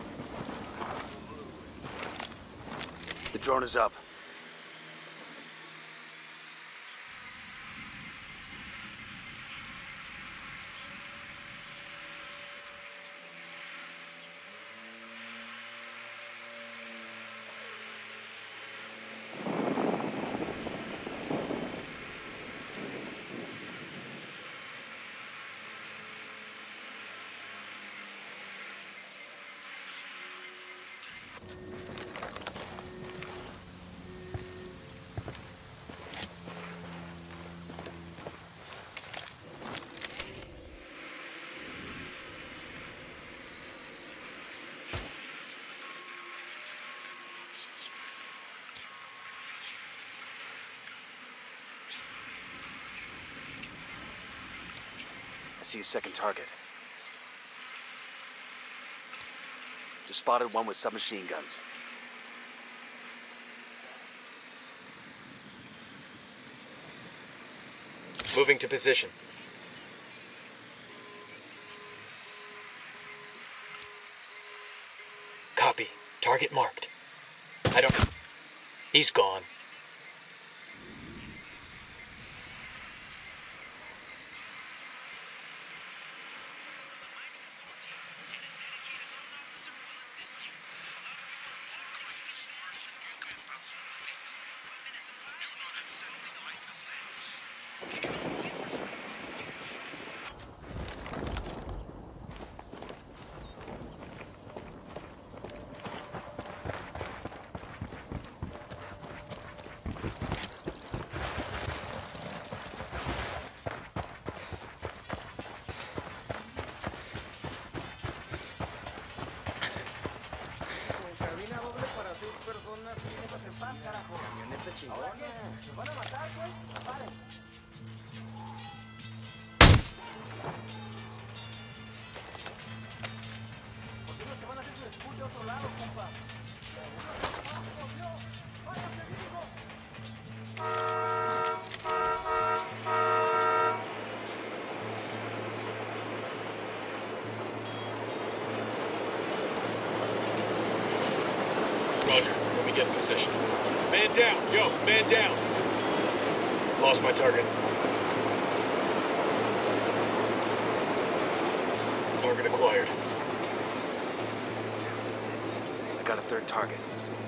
The drone is up. see a second target. Just spotted one with submachine guns. Moving to position. Copy. Target marked. I don't... He's gone. Roger. Let me get in position. Man down. Yo, man down. Lost my target. Target acquired. I got a third target.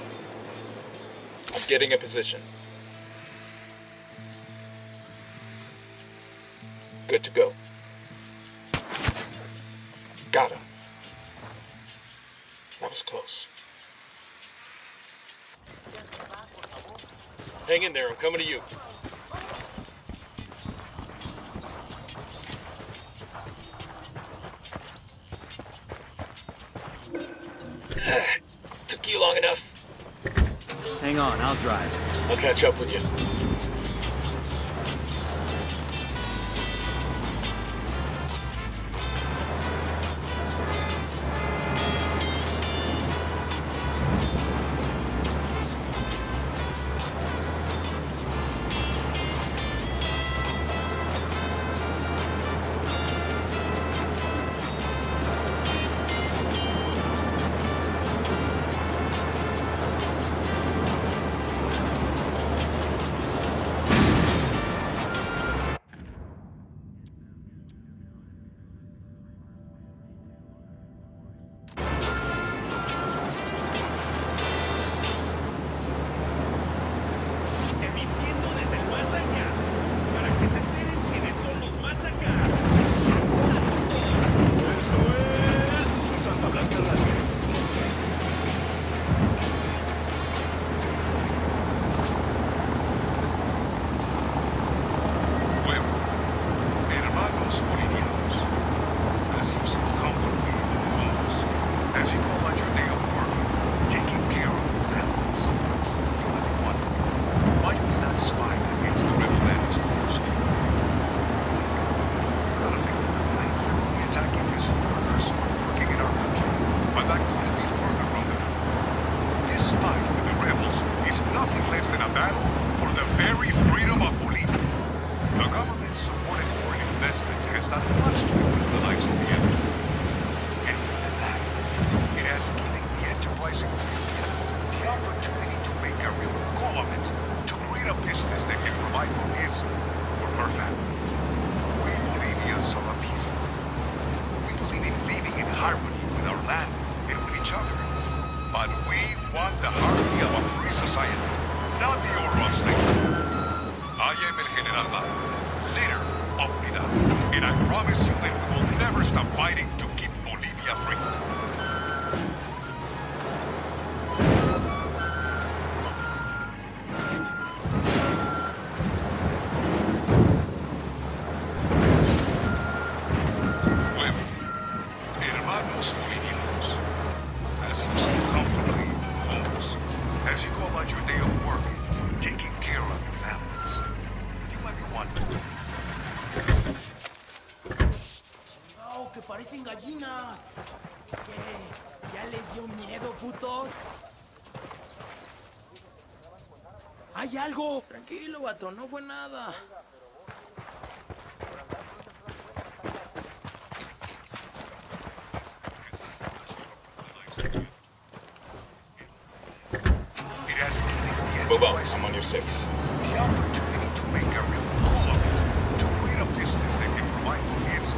I'm getting a position. Good to go. Got him. That was close. Hang in there. I'm coming to you. Took you long enough. Hang on, I'll drive. I'll catch up with you. gallinas. ¿Qué? ¿Ya les dio miedo, putos? ¡Hay algo! Tranquilo, vato, no fue nada. Move out, I'm on your six. The opportunity to make a real pull of it, to create a business that can provide for his.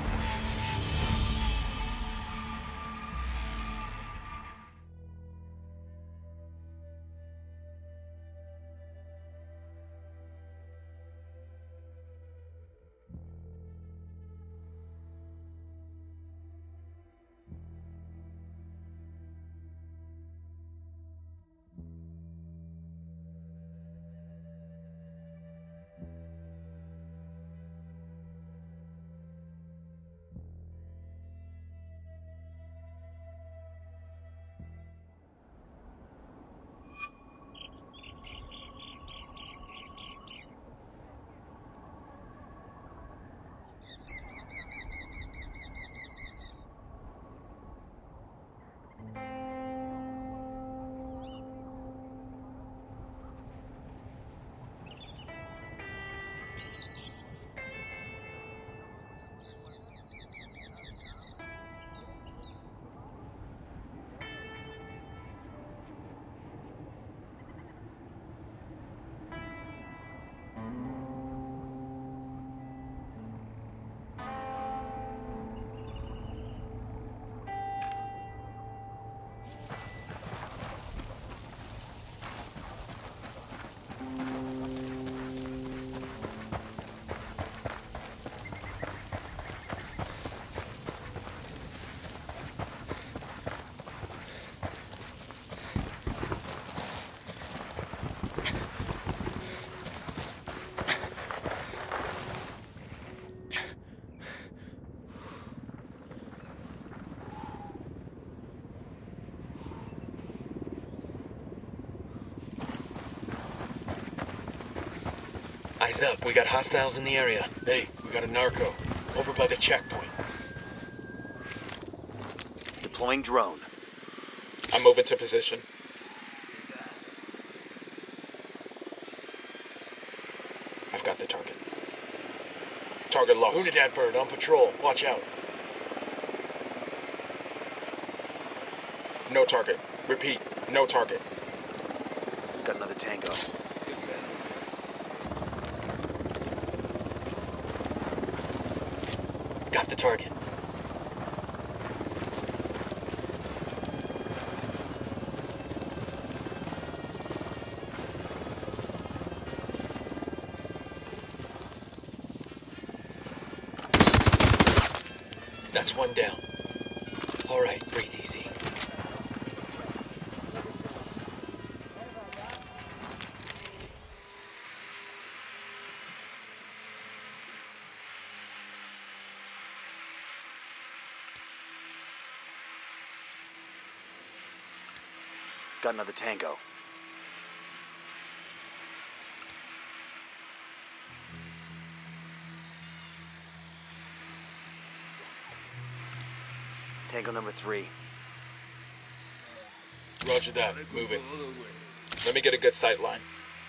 Eyes up, we got hostiles in the area. Hey, we got a narco. Over by the checkpoint. Deploying drone. I'm moving to position. I've got the target. Target lost. Wounded that bird on patrol. Watch out. No target. Repeat, no target. Got another tango. Got the target. That's one down. All right, breathe easy. Got another tango. Tango number three. Roger that. Move it. Let me get a good sight line.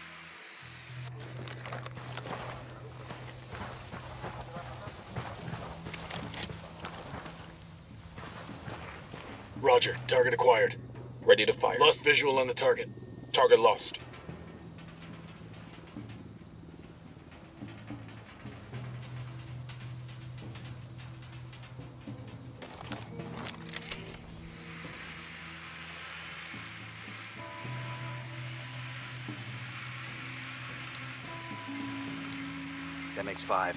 Roger. Target acquired. Ready to fire. Lost visual on the target. Target lost. That makes five.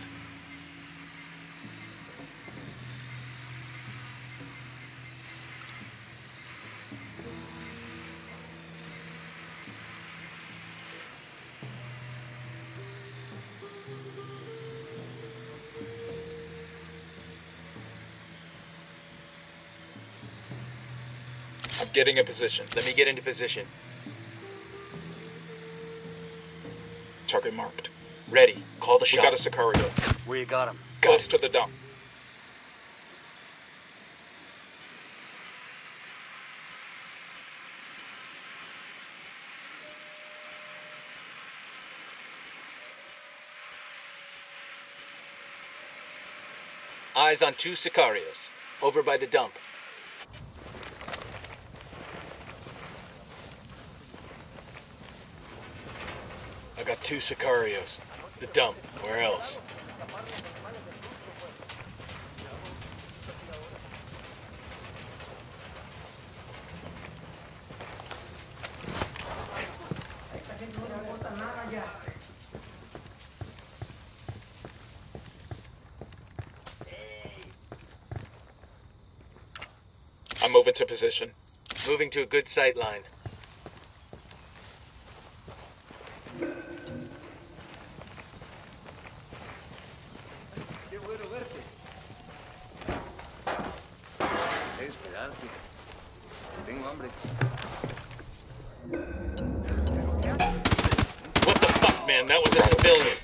I'm getting in position. Let me get into position. Target marked. Ready. Call the We shot. got a Sicario. Where you got him? Close to the dump. Eyes on two Sicarios. Over by the dump. I got two Sicarios. The dump. Where else? I'm moving to position. Moving to a good sight line. What the fuck, man? That was a civilian.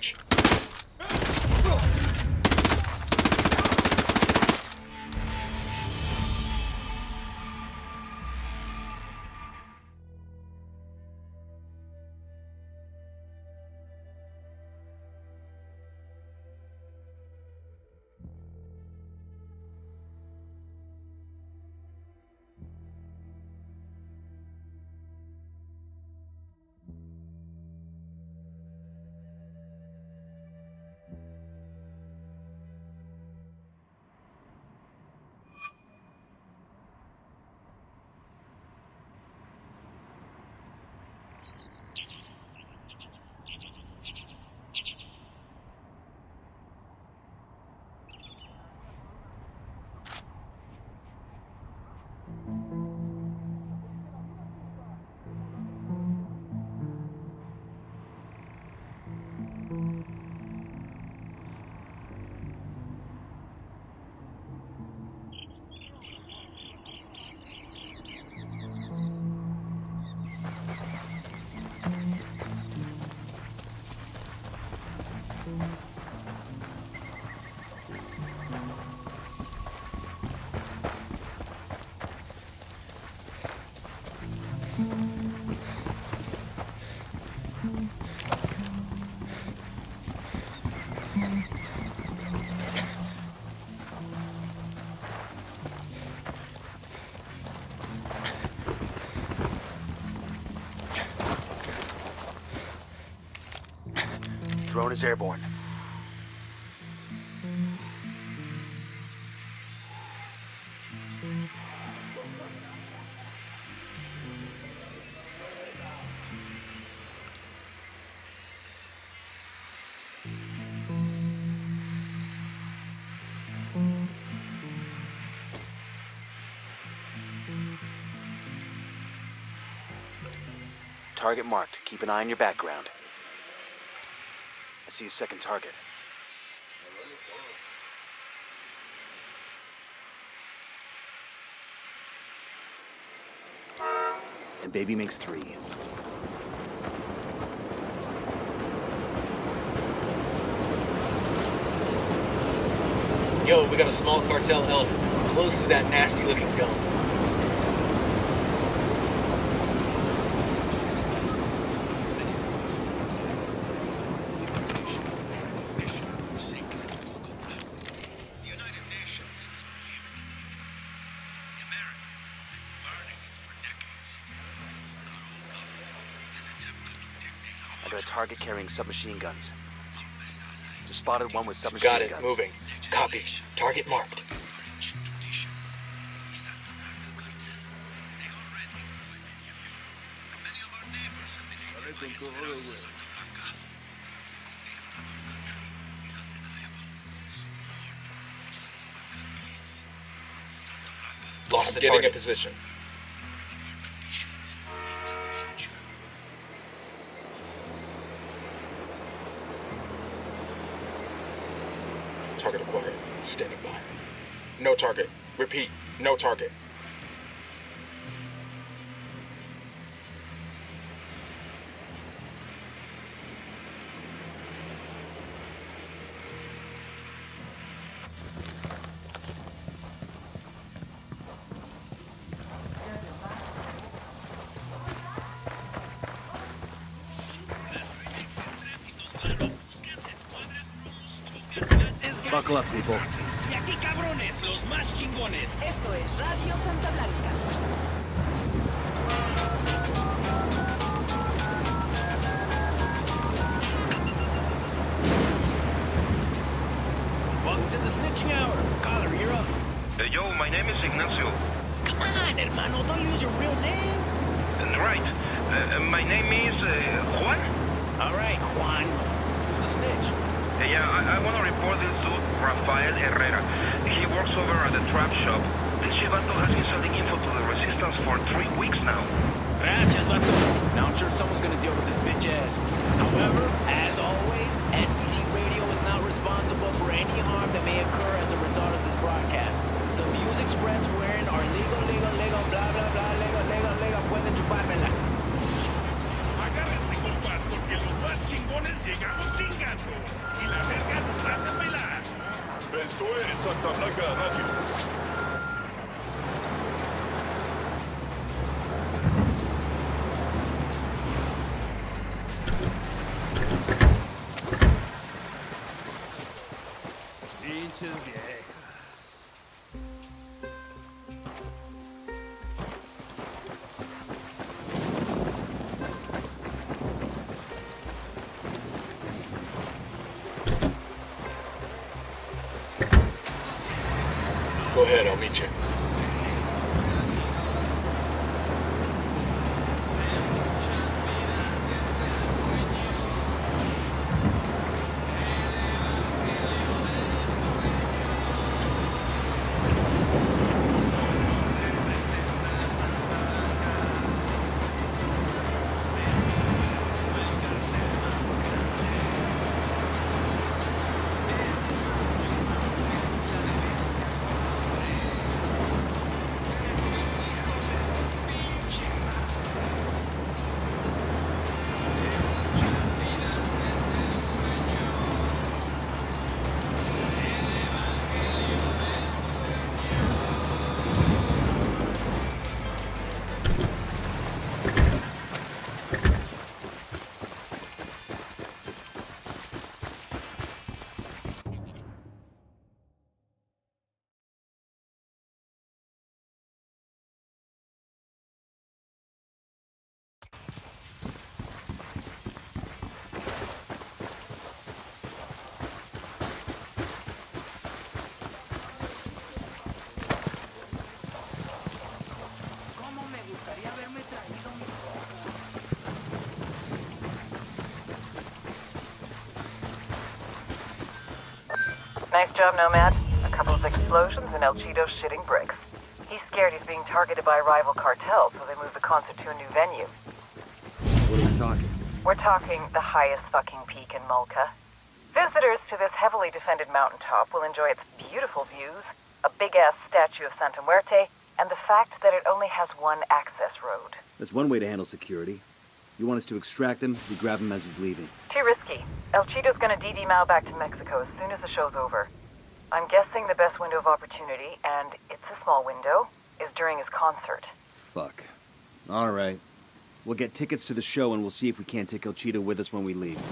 Drone is airborne. Target marked. Keep an eye on your background. I see a second target. And baby makes three. Yo, we got a small cartel element close to that nasty looking dome. I got a target carrying submachine guns. Just spotted one with submachine Got it, guns. moving. Copy. Target marked. Lost the Getting a position. Target acquired. Standing by. No target. Repeat. No target. Buckle up, people. Y aquí, cabrones, los más chingones. Esto es Radio Santa Blanca. Welcome to the snitching hour. Collar, you're up. Uh, yo, my name is Ignacio. Come on, hermano, don't use your real name. Uh, right. Uh, my name is uh, Juan. All right, Juan. Who's the snitch? Uh, yeah, I, I want to report this dude, Rafael Herrera. He works over at the trap shop. This Chivato has been selling info to the Resistance for three weeks now. Gracias, vato. Now I'm sure someone's gonna deal with this bitch ass. However, as always, S B C Radio is not responsible for any harm that may occur as a result of this broadcast. The views expressed wherein are legal, legal, legal, blah, blah, blah, legal, legal, legal, pueden chupármela. Agárrense, compas, porque los más chingones llegamos chingando. Y la verga nos ha de pelar. Esto es Santa Blanca Radio. Go ahead, I'll meet you. Nice job, Nomad. A couple of explosions and El Cheeto's shitting bricks. He's scared he's being targeted by a rival cartel, so they moved the concert to a new venue. What are we talking? We're talking the highest fucking peak in Mulca. Visitors to this heavily defended mountaintop will enjoy its beautiful views, a big-ass statue of Santa Muerte, and the fact that it only has one access road. That's one way to handle security. You want us to extract him, we grab him as he's leaving. Too risky. El Cheeto's gonna D D Mao back to Mexico as soon as the show's over. I'm guessing the best window of opportunity, and it's a small window, is during his concert. Fuck. All right. We'll get tickets to the show and we'll see if we can't take El Cheeto with us when we leave.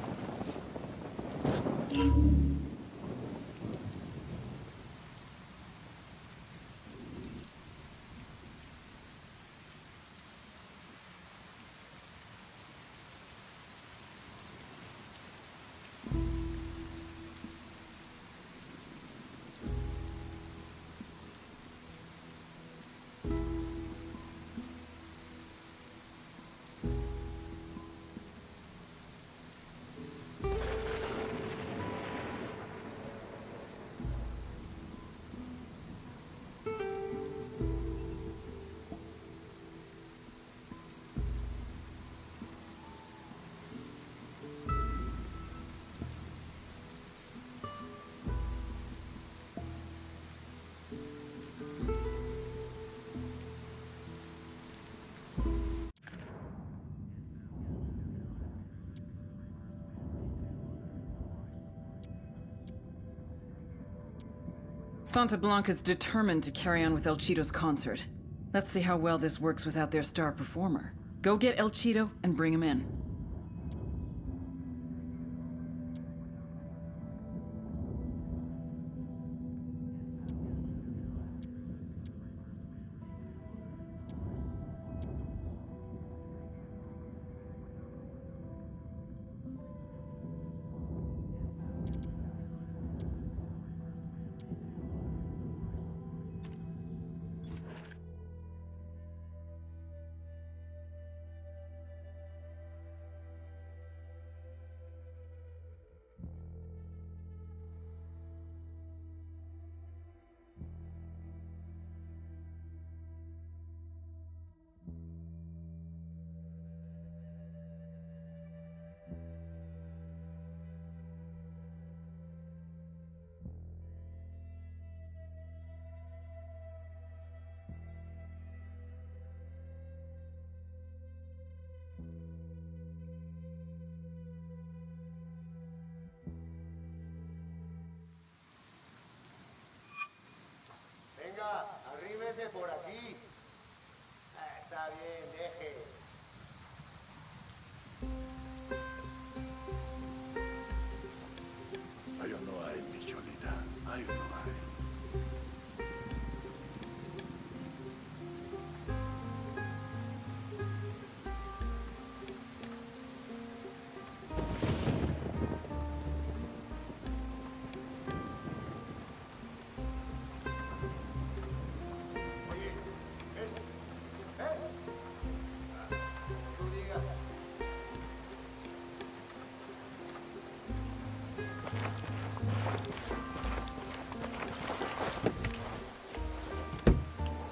Santa Blanca's determined to carry on with El Cheeto's concert. Let's see how well this works without their star performer. Go get El Cheeto and bring him in.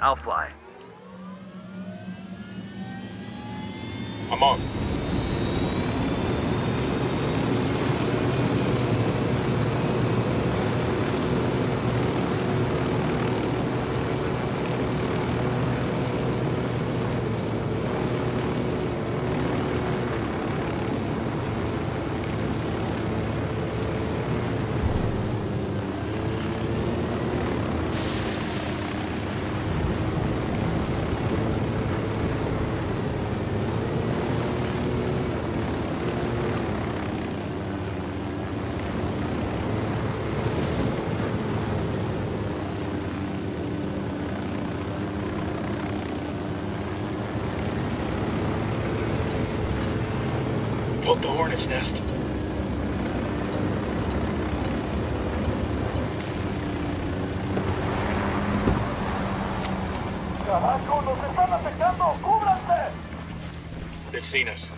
I'll fly. I'm on. Poke the hornet's nest. ¡Carajo, nos están atacando! ¡Cúbranse! They've seen us.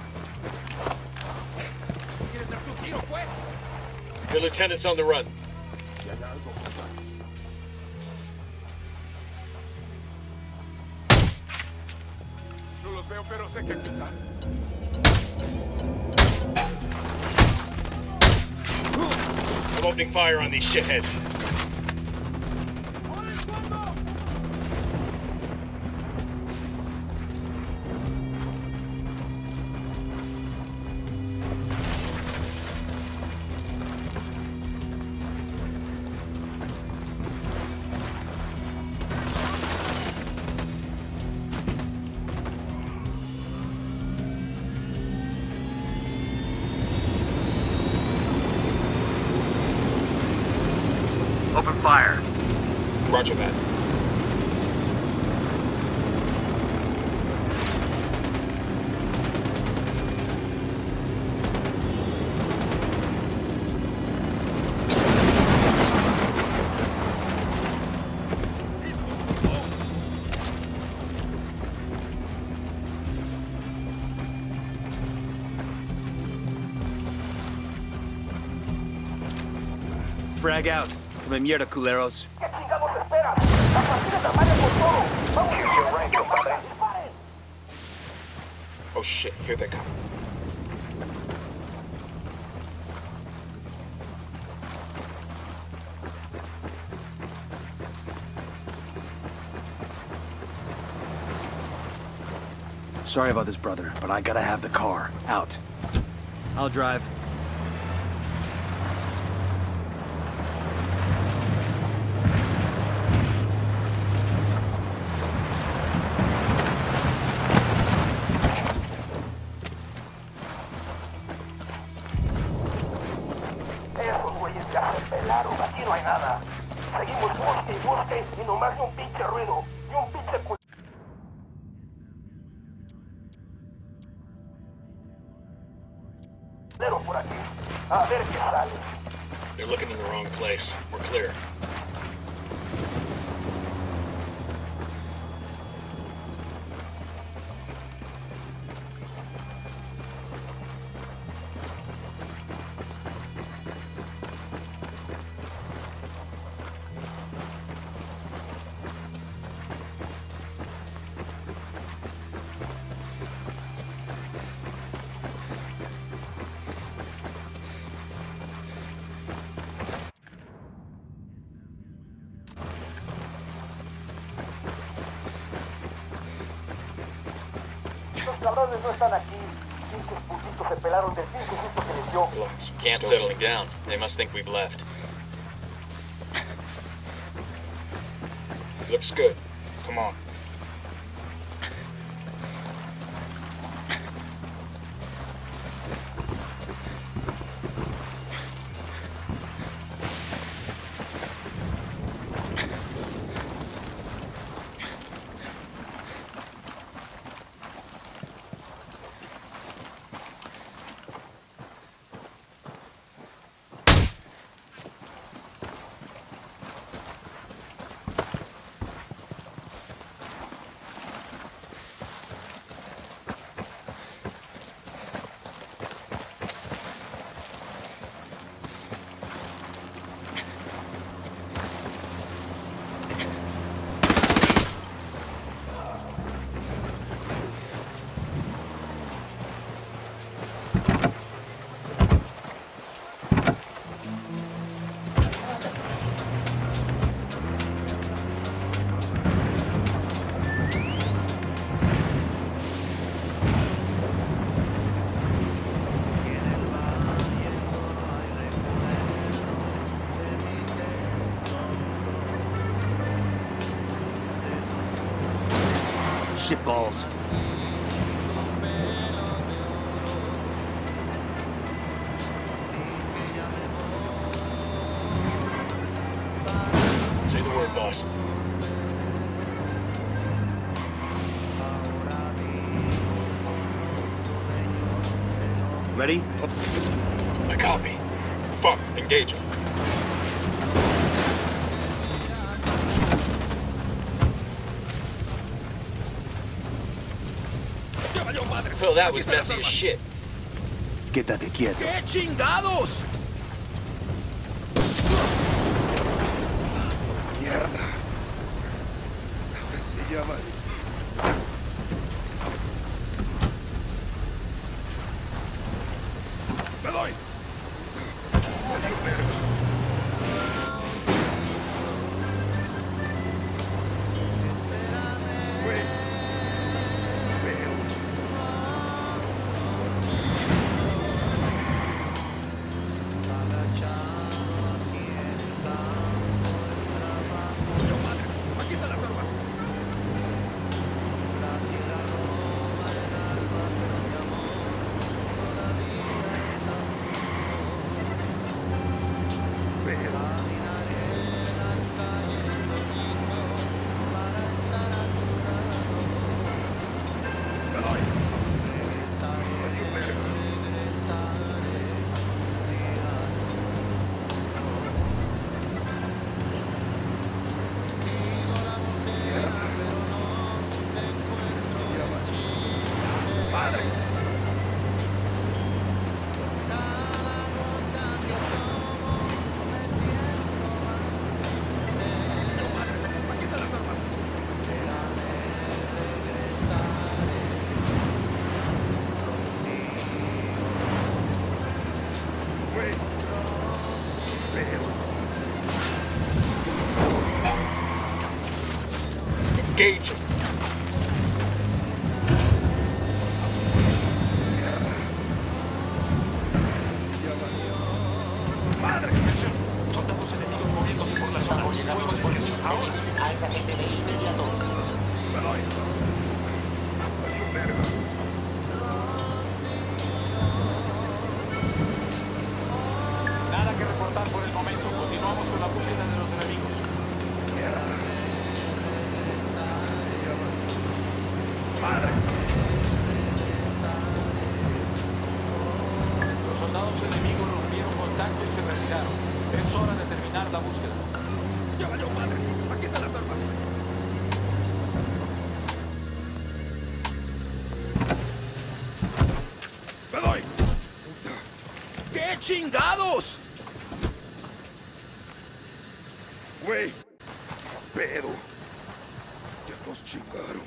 The lieutenant's on the run. No los veo, pero sé que aquí están. I'm opening fire on these shitheads. Open fire. Roger that. Frag out. Come mierda, culeros. ¿Qué chingados esperas? ¡La partida es tamaño por todo! ¡Vamos a ir rancho, padre! ¡Disparen! Oh shit, here they come. Sorry about this, brother, but I gotta have the car. Out. I'll drive. Esos güeyes ya se pelaron, aquí no hay nada. Seguimos busque y busque y nomás un pinche ruido y un pinche cu... por aquí. A ver qué sale. They're looking in the wrong place. We're clear. Los cabrones no están aquí. Pinches putitos se pelaron del pinche susto que les dio. Camp's settling down. They must think we've left. Looks good. Come on. shitballs. Say the word, boss. Ready? I copy. Fuck, engage him. Phil, that was messy as shit. Quédate quieto. ¿Qué chingados? Mierda. Ahora sí ya vale. Me doy. Engage him. Nada que reportar por el momento. Continuamos con la búsqueda de los enemigos. Los soldados enemigos rompieron contacto y se retiraron. Es hora de terminar la búsqueda. ¡Ya vaya, madre! ¡Aquí está la torpa! ¡Me doy! ¿Qué chingados? Güey. Pedo. Ya nos chingaron.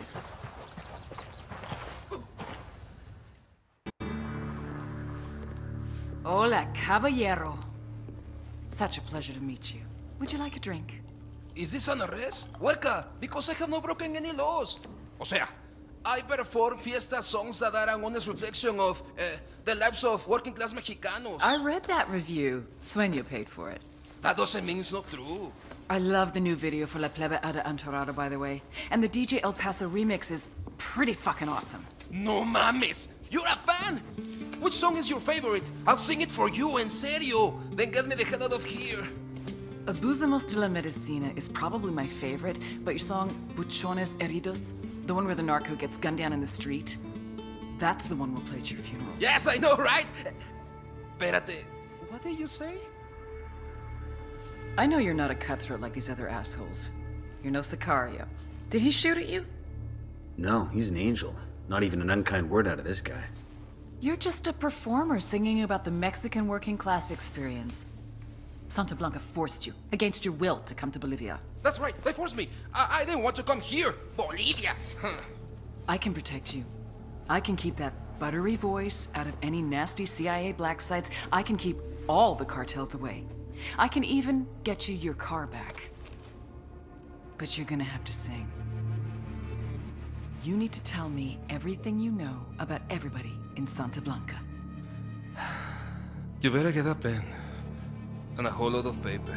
Hola, caballero. Such a pleasure to meet you. Would you like a drink? Is this an arrest? Huerca, because I have not broken any laws. O sea, I perform fiesta songs that are an honest reflection of uh, the lives of working class Mexicanos. I read that review. Sueño paid for it. That doesn't mean it's not true. I love the new video for La Plebe Ada Antorada, by the way. And the D J El Paso remix is pretty fucking awesome. No mames! You're a fan! Which song is your favorite? I'll sing it for you, en serio. Then get me the hell out of here. Abusamos de la Medicina is probably my favorite, but your song Buchones Heridos, the one where the narco gets gunned down in the street, that's the one we'll play at your funeral. Yes, I know, right? Espérate, what did you say? I know you're not a cutthroat like these other assholes. You're no Sicario. Did he shoot at you? No, he's an angel. Not even an unkind word out of this guy. You're just a performer singing about the Mexican working class experience. Santa Blanca forced you, against your will, to come to Bolivia. That's right, they forced me. I, I didn't want to come here. Bolivia. I can protect you. I can keep that buttery voice out of any nasty C I A black sites. I can keep all the cartels away. I can even get you your car back. But you're gonna have to sing. You need to tell me everything you know about everybody in Santa Blanca. You better get a pen and a whole lot of paper.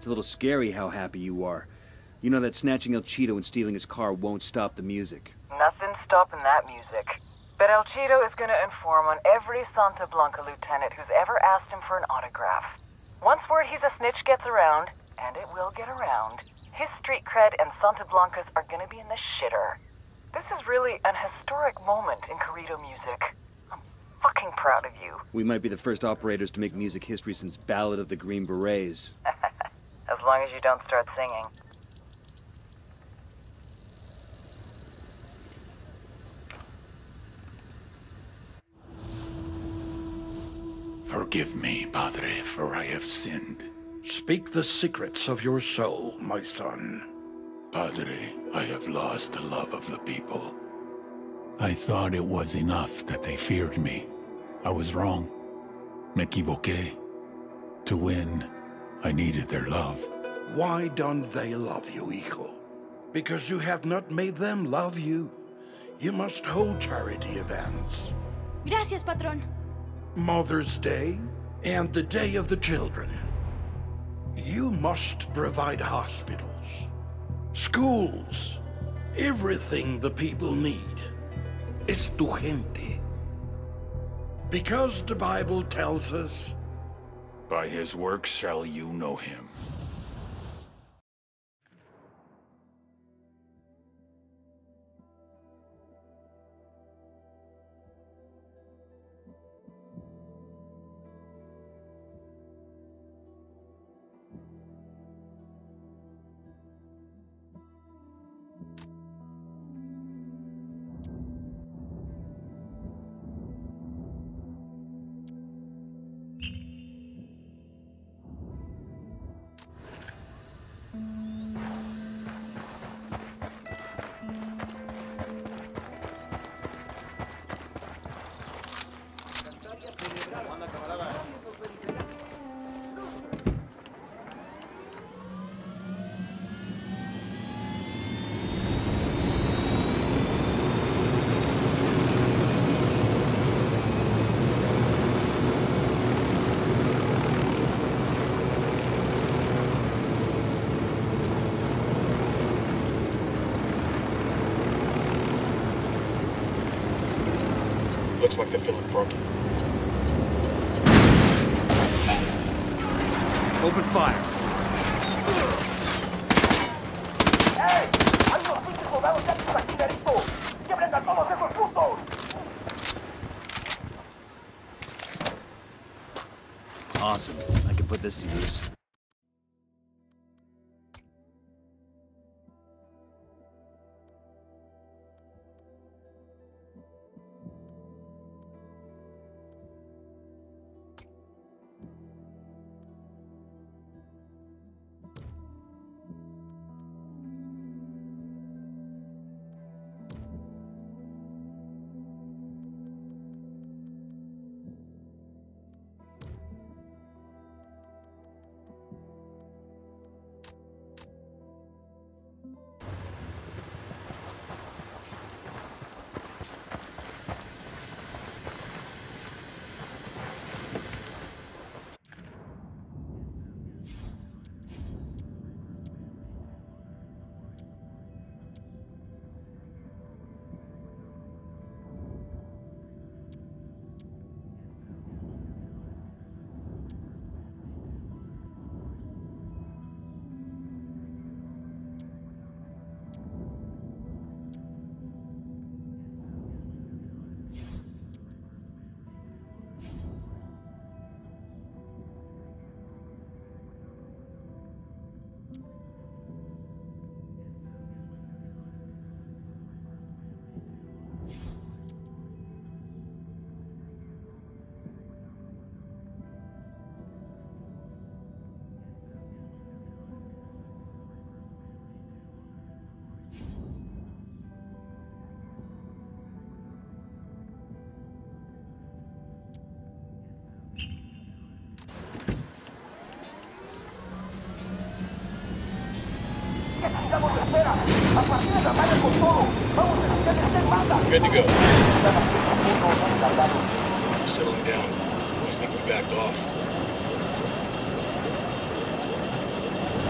It's a little scary how happy you are. You know that snatching El Cheeto and stealing his car won't stop the music. Nothing's stopping that music. But El Cheeto is gonna inform on every Santa Blanca lieutenant who's ever asked him for an autograph. Once word he's a snitch gets around, and it will get around, his street cred and Santa Blanca's are gonna be in the shitter. This is really an historic moment in Corrido music. I'm fucking proud of you. We might be the first operators to make music history since Ballad of the Green Berets. As long as you don't start singing. Forgive me, Padre, for I have sinned. Speak the secrets of your soul, my son. Padre, I have lost the love of the people. I thought it was enough that they feared me. I was wrong. Me equivoqué. To win, I needed their love. Why don't they love you, hijo? Because you have not made them love you. You must hold charity events. Gracias, patrón. Mother's Day and the Day of the Children. You must provide hospitals, schools, everything the people need. Es tu gente. Because the Bible tells us, by his works shall you know him. Looks like they're feeling froggy. Open fire. ¡Ey! ¡Hay unos pinches soldados ya por aquí, Nerito! ¡Quiebren a todos esos putos! Awesome. I can put this to use. Good to go. Settling down. I think we backed off.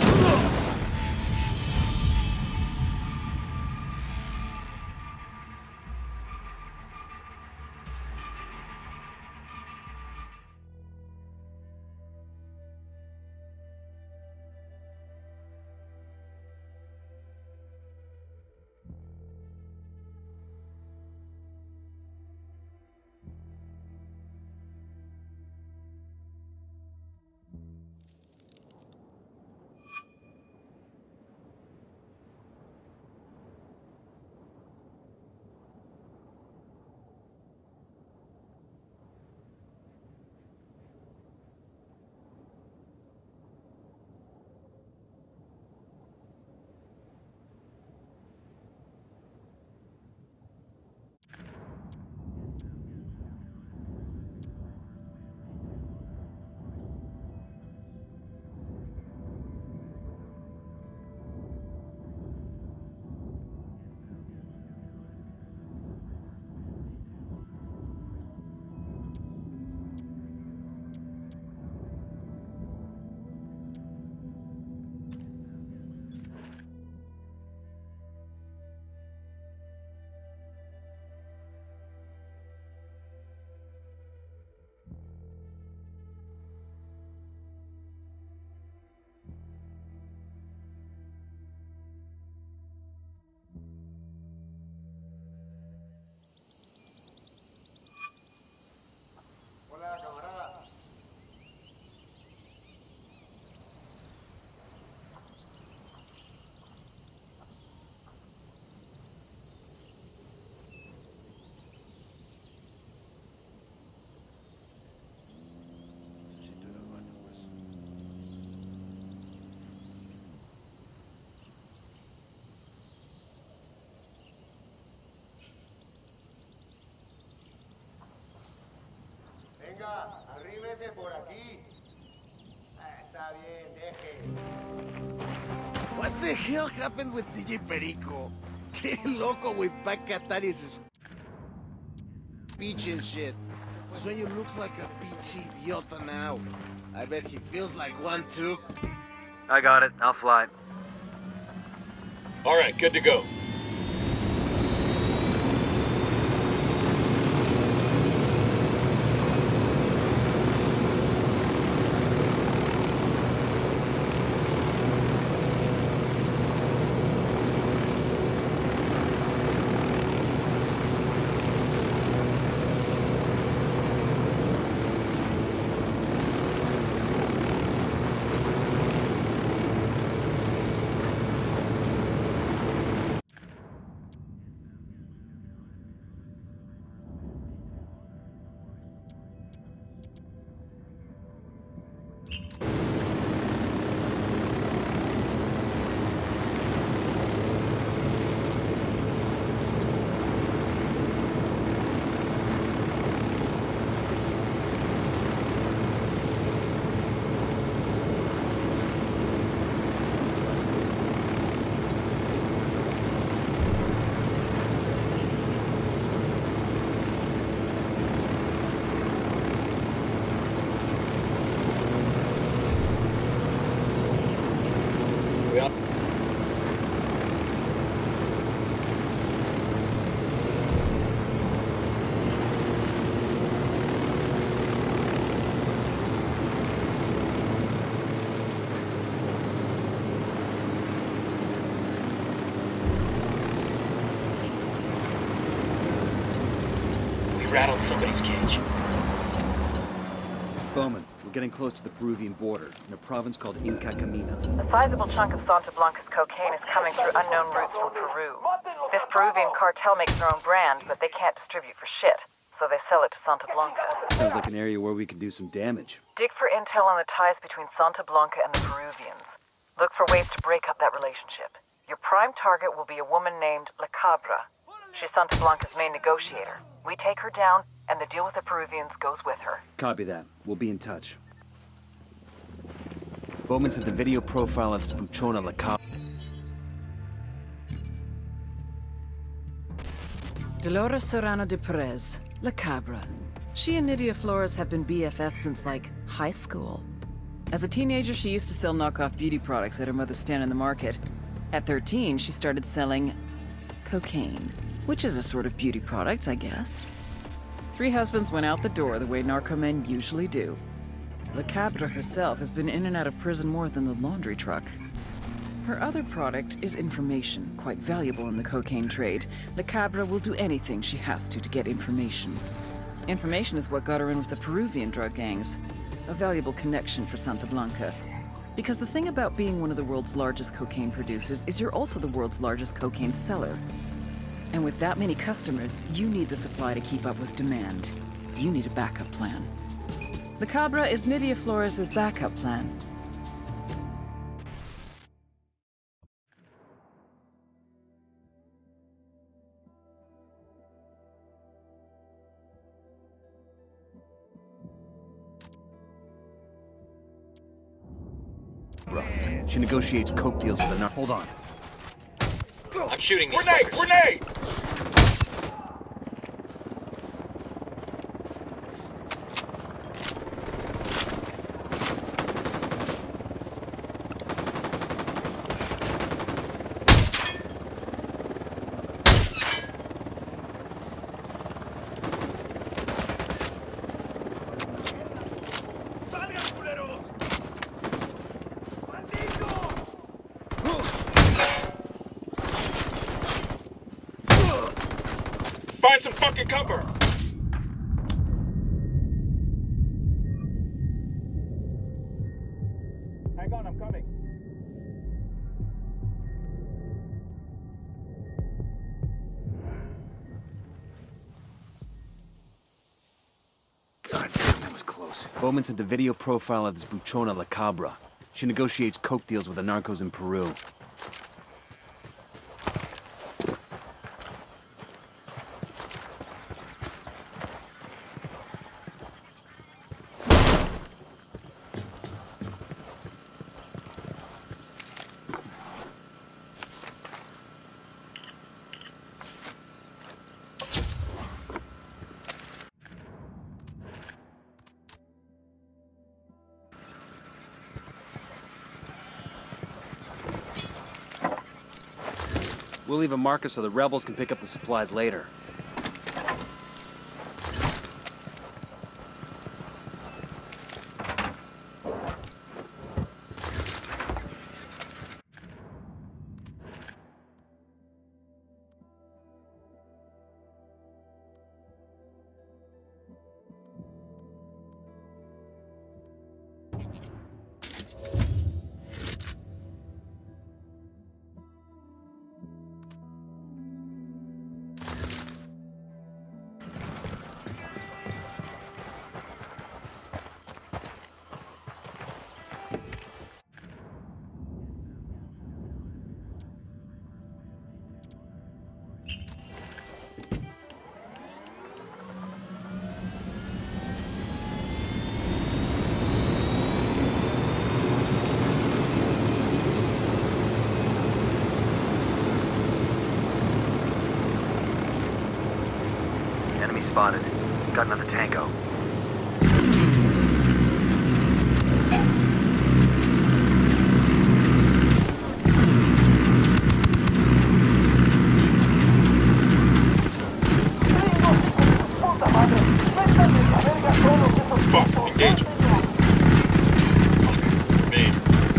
Oiga, arrímese por aquí. Está bien, deje. What the hell happened with D J Perico? Que loco with Pac Catari's speech and shit. Sueño looks like a peachy idiota now. I bet he feels like one too. I got it. I'll fly. All right, good to go. Rattled somebody's cage. Bowman, we're getting close to the Peruvian border, in a province called Inca Camina. A sizable chunk of Santa Blanca's cocaine is coming through unknown routes from Peru. This Peruvian cartel makes their own brand, but they can't distribute for shit, so they sell it to Santa Blanca. Sounds like an area where we could do some damage. Dig for intel on the ties between Santa Blanca and the Peruvians. Look for ways to break up that relationship. Your prime target will be a woman named La Cabra. She's Santa Blanca's main negotiator. We take her down, and the deal with the Peruvians goes with her. Copy that. We'll be in touch. Bowman sent the video profile of this Buchona La Cabra. Dolores Serrano de Perez, La Cabra. She and Nydia Flores have been B F Fs since, like, high school. As a teenager, she used to sell knockoff beauty products at her mother's stand in the market. At thirteen, she started selling cocaine, which is a sort of beauty product, I guess. Three husbands went out the door the way narcomen usually do. La Cabra herself has been in and out of prison more than the laundry truck. Her other product is information, quite valuable in the cocaine trade. La Cabra will do anything she has to to get information. Information is what got her in with the Peruvian drug gangs. A valuable connection for Santa Blanca. Because the thing about being one of the world's largest cocaine producers is you're also the world's largest cocaine seller. And with that many customers, you need the supply to keep up with demand. You need a backup plan. La Cabra is Nydia Flores' backup plan. She negotiates coke deals with the nar- Hold on. I'm shooting these Grenade! fuckers. Grenade! Find some fucking cover! Hang on, I'm coming. God damn, that was close. Bowman sent the video profile of this Buchona La Cabra. She negotiates coke deals with the narcos in Peru. We'll leave a marker so the rebels can pick up the supplies later. Spotted. Got another tango. Fuck, engage. Me.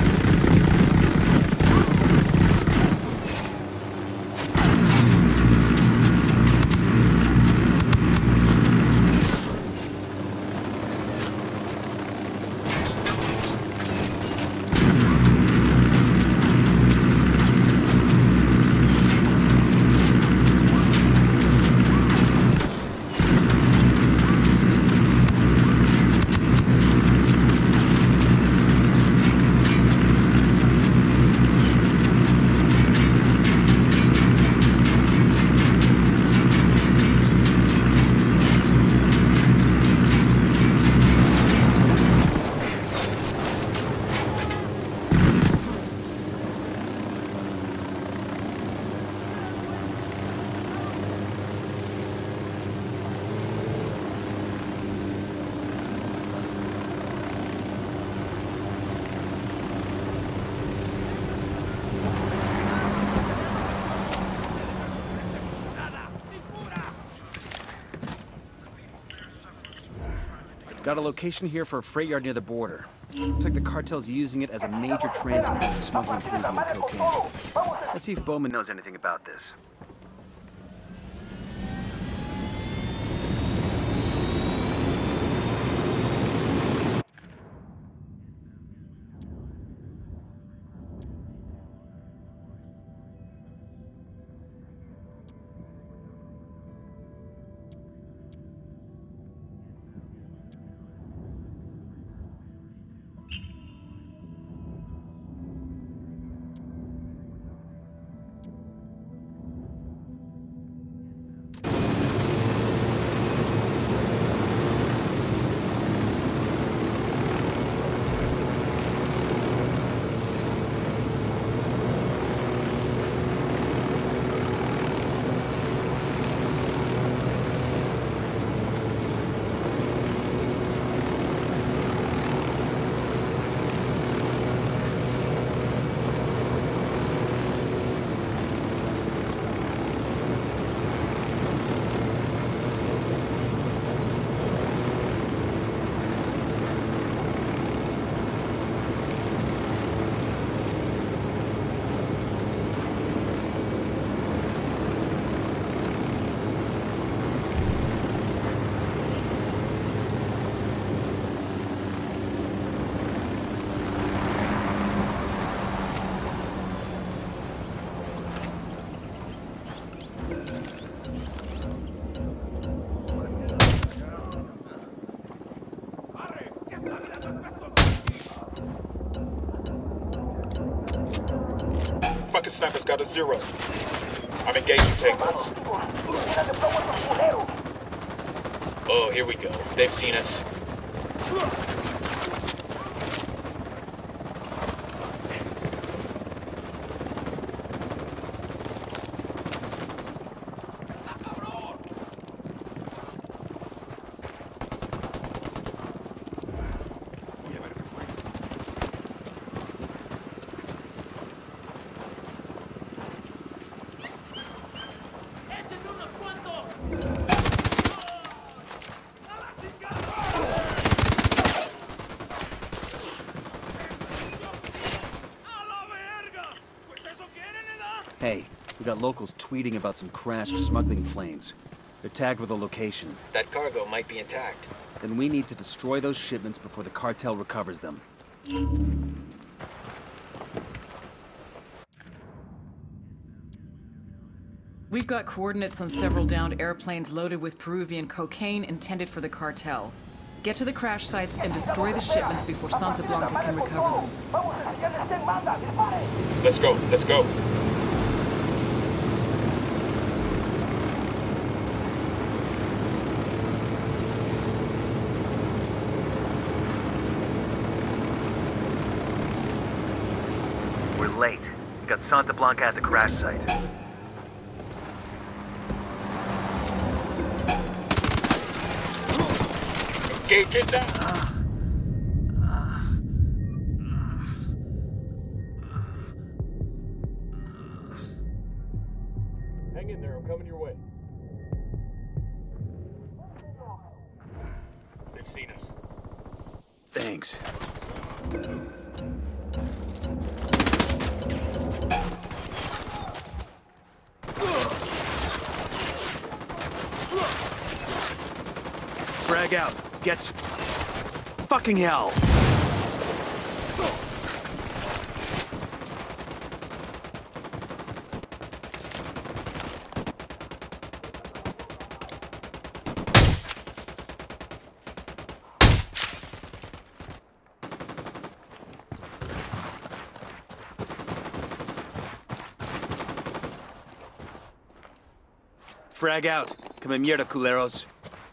Got a location here for a freight yard near the border. Looks like the cartel's using it as a major transit route for smuggling Peruvian cocaine. Let's see if Bowman knows anything about this. Fucking sniper's got a zero. I'm engaging tangos. Oh, here we go. They've seen us. We got locals tweeting about some crashed smuggling planes. They're tagged with a location. That cargo might be intact. Then we need to destroy those shipments before the cartel recovers them. We've got coordinates on several downed airplanes loaded with Peruvian cocaine intended for the cartel. Get to the crash sites and destroy the shipments before Santa Blanca can recover them. Let's go, let's go. We're late. We got Santa Blanca at the crash site. Okay, get down. Hang in there, I'm coming your way. They've seen us. Thanks. Frag out. Get... Fucking hell! Frag out. Come en mierda, culeros.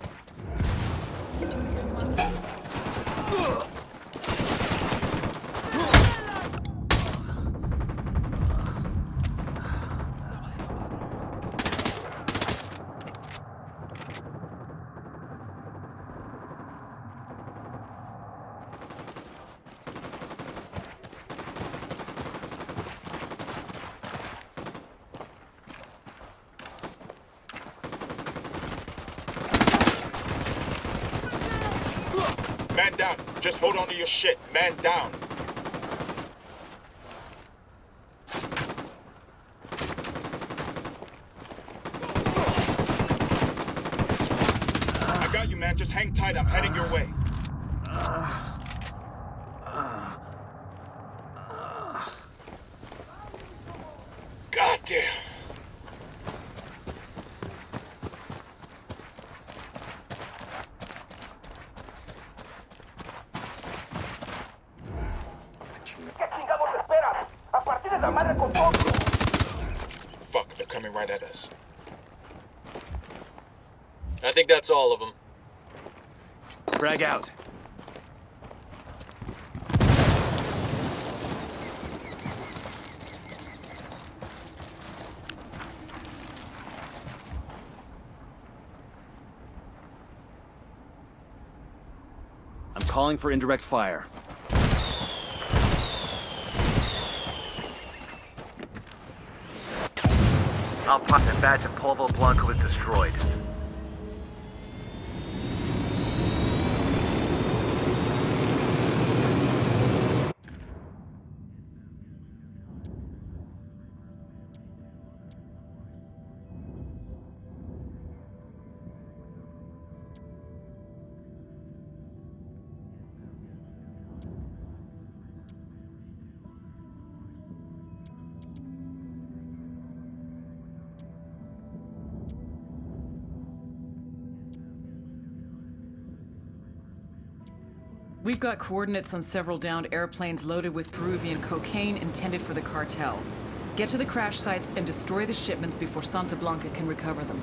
Man down. Just hold on to your shit. Man down. I got you, man. Just hang tight. I'm heading your way. God damn. Fuck, they're coming right at us. I think that's all of them. Frag out. I'm calling for indirect fire. Our partner badge of Polvo Blanco was destroyed. We've got coordinates on several downed airplanes loaded with Peruvian cocaine intended for the cartel. Get to the crash sites and destroy the shipments before Santa Blanca can recover them.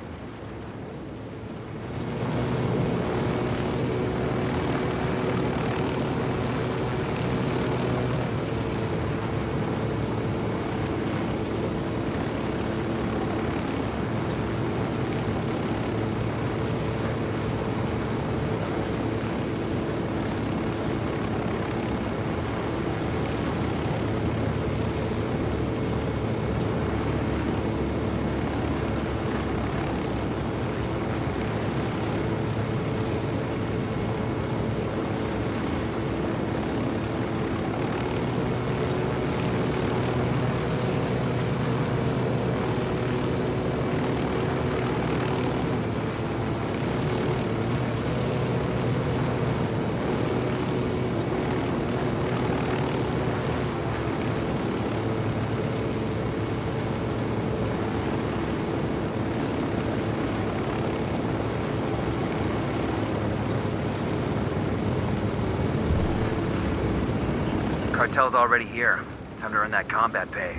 Cartel's already here. Time to earn that combat pay.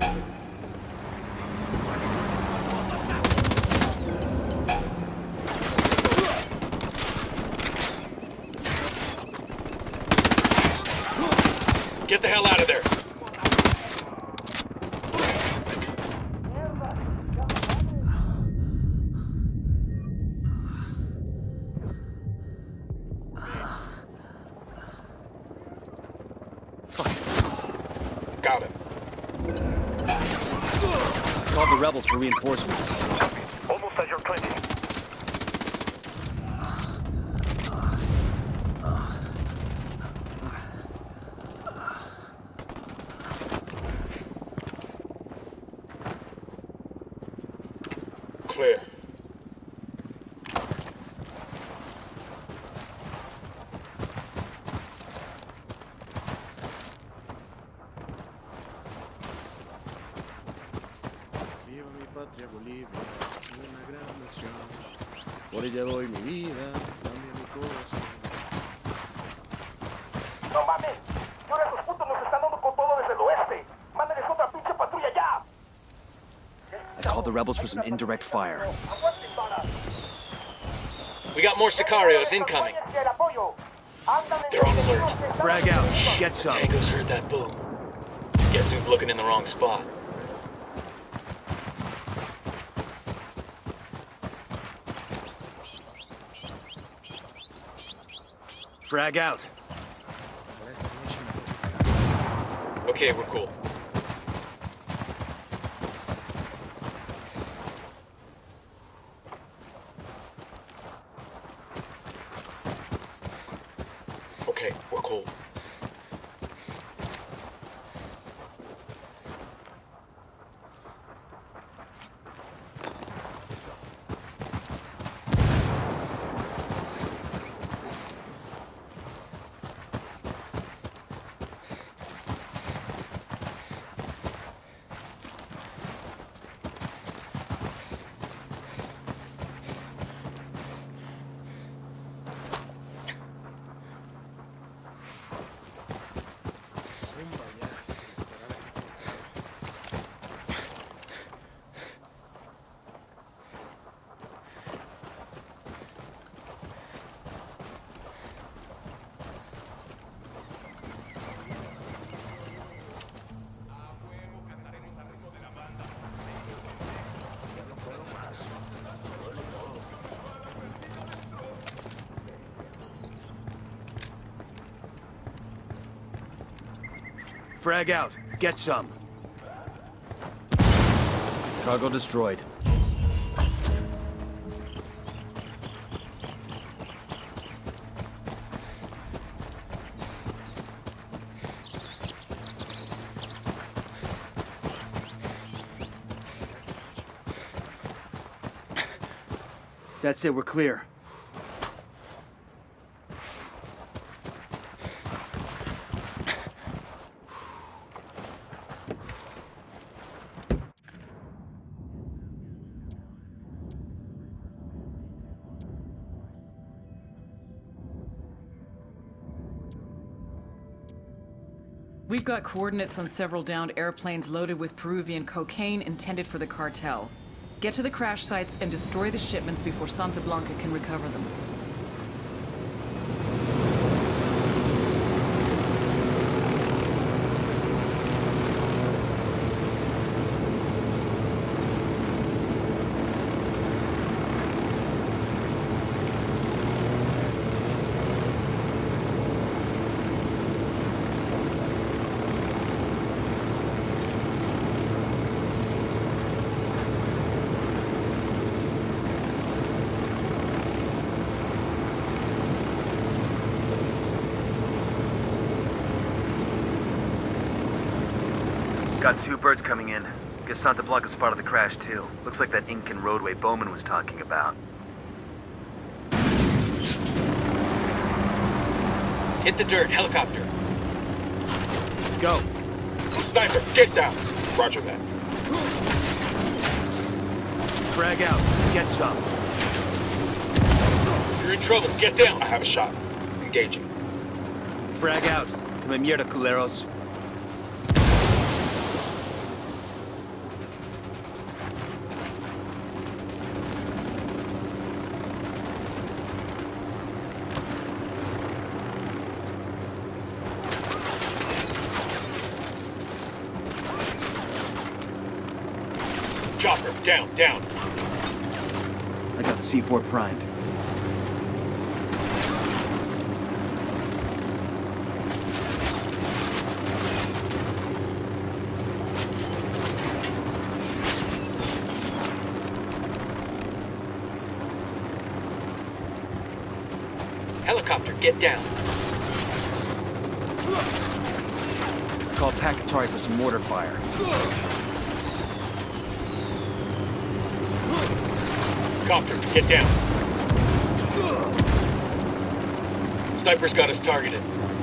Get the hell out of there. Got him. Call the rebels for reinforcements. Almost at your twenty. Clear. Viva mi patria Bolivia, una gran nación. Por ella doy mi vida, cambia mi corazón. No mames. Y ahora esos putos nos están dando con todo desde el oeste. Mándenles otra pinche patrulla ya. I called the rebels for some indirect fire. We got more Sicarios incoming. They're on alert. Frag out. Get some. Tango's heard that boom. Guess who's looking in the wrong spot? Frag out. Okay, we're cool. Okay, we're cool. Frag out. Get some. Cargo destroyed. That's it, we're clear. We've got coordinates on several downed airplanes loaded with Peruvian cocaine intended for the cartel. Get to the crash sites and destroy the shipments before Santa Blanca can recover them. Got two birds coming in. Guess Santa Blanca's part of the crash, too. Looks like that Incan roadway Bowman was talking about. Hit the dirt, helicopter. Go. Sniper, get down. Roger that. Frag out. Get some. You're in trouble. Get down. I have a shot. Engaging. Frag out. Come mierda, culeros. Chopper, down, down. I got the C four primed. Helicopter, get down. Call Pacatari for some mortar fire. Copter, get down. Sniper's got us targeted.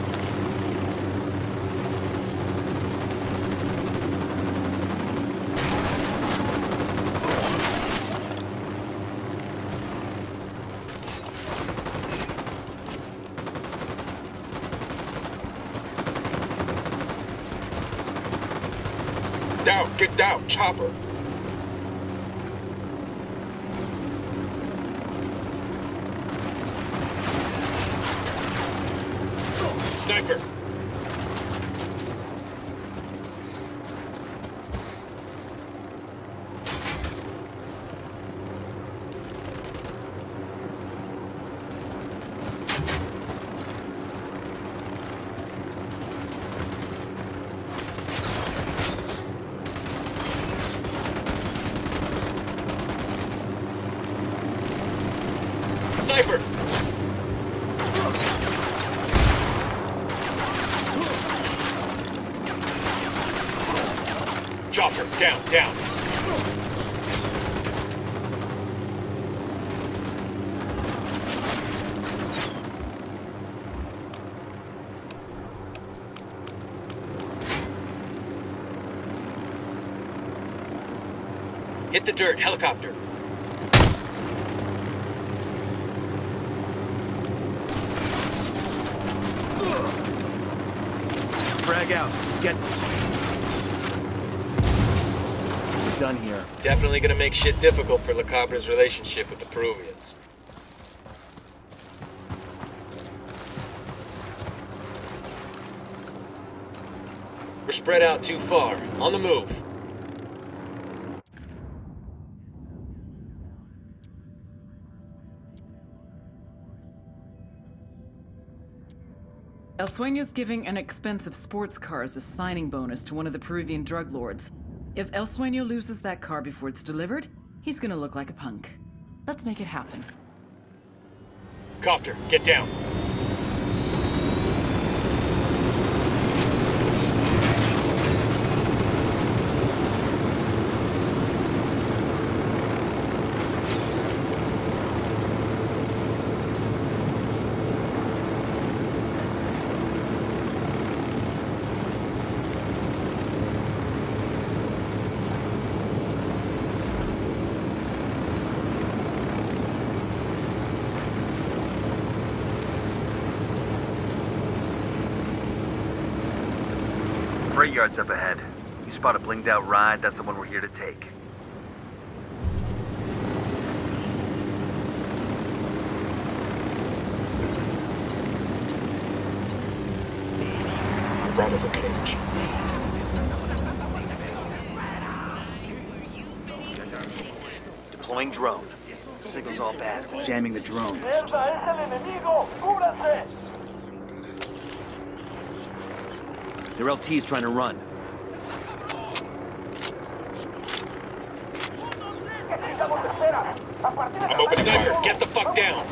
Down, get down, chopper. Sniper. Sniper. Chopper, down, down. Hit the dirt, helicopter. Frag out. Get... We're done here. Definitely gonna make shit difficult for Lecabra's relationship with the Peruvians. We're spread out too far. On the move. El Sueño's giving an expensive sports car as a signing bonus to one of the Peruvian drug lords. If El Sueño loses that car before it's delivered, he's gonna look like a punk. Let's make it happen. Copter, get down. Freight yard's up ahead. You spot a blinged out ride, that's the one we're here to take. Right of the cage. Deploying drone. Signal's all bad. Jamming the drone. ¡Mierda, es el enemigo! ¡Cúbranse! Their L T's trying to run. I'm opening fire. Get the fuck down.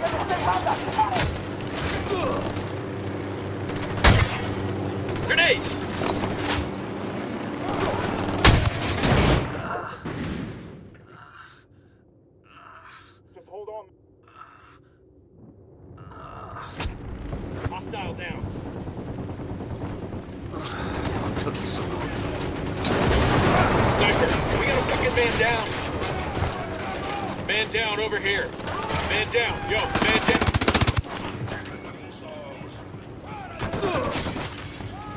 Grenade! Just hold on. Hostile down. What took you so long? Sniper, we got a fucking man down. Man down over here. Man down. Yo, man down.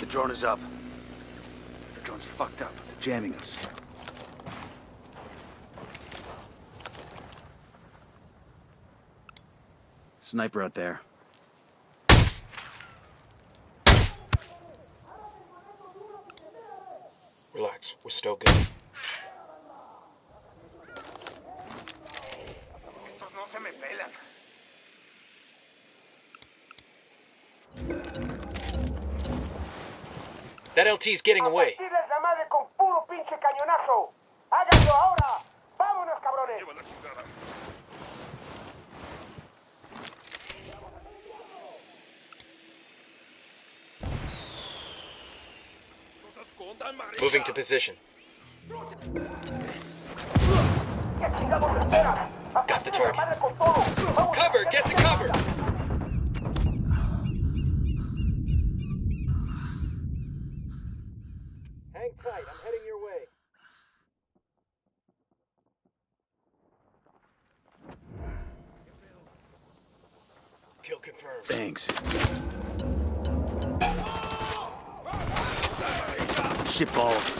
drone is up. The drone's fucked up. They're jamming us. Sniper out there. Relax, we're still good. That L T's getting away. Moving to position. Got the target. Cover! Get to cover! Hang tight, I'm heading your way. Kill confirmed. Thanks. Shit balls.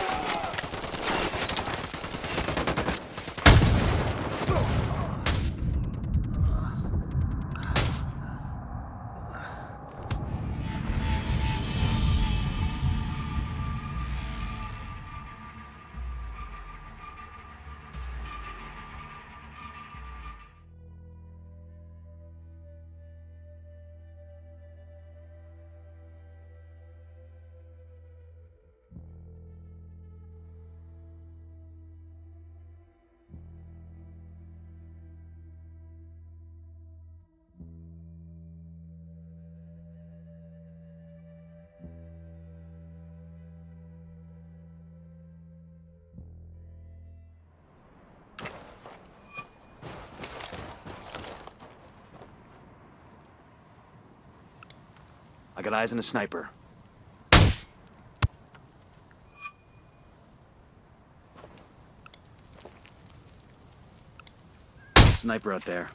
I got eyes on a sniper. Sniper out there.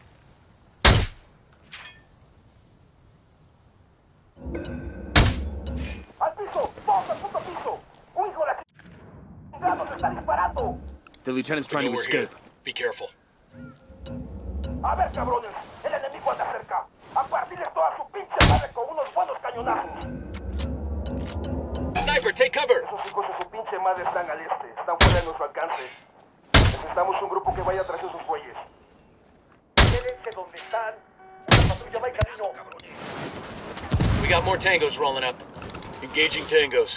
The lieutenant's trying to escape. Be careful. A ver, cabrones, el enemigo anda cerca. A partirles toda su pinche madre con unos buenos cañonazos. Sniper, take cover. Esos hijos de su pinche madre están al este, están fuera de nuestro alcance. Necesitamos un grupo que vaya tras esos güeyes. Quédense donde están. La patrulla va en camino. We got more tangos rolling up. Engaging tangos.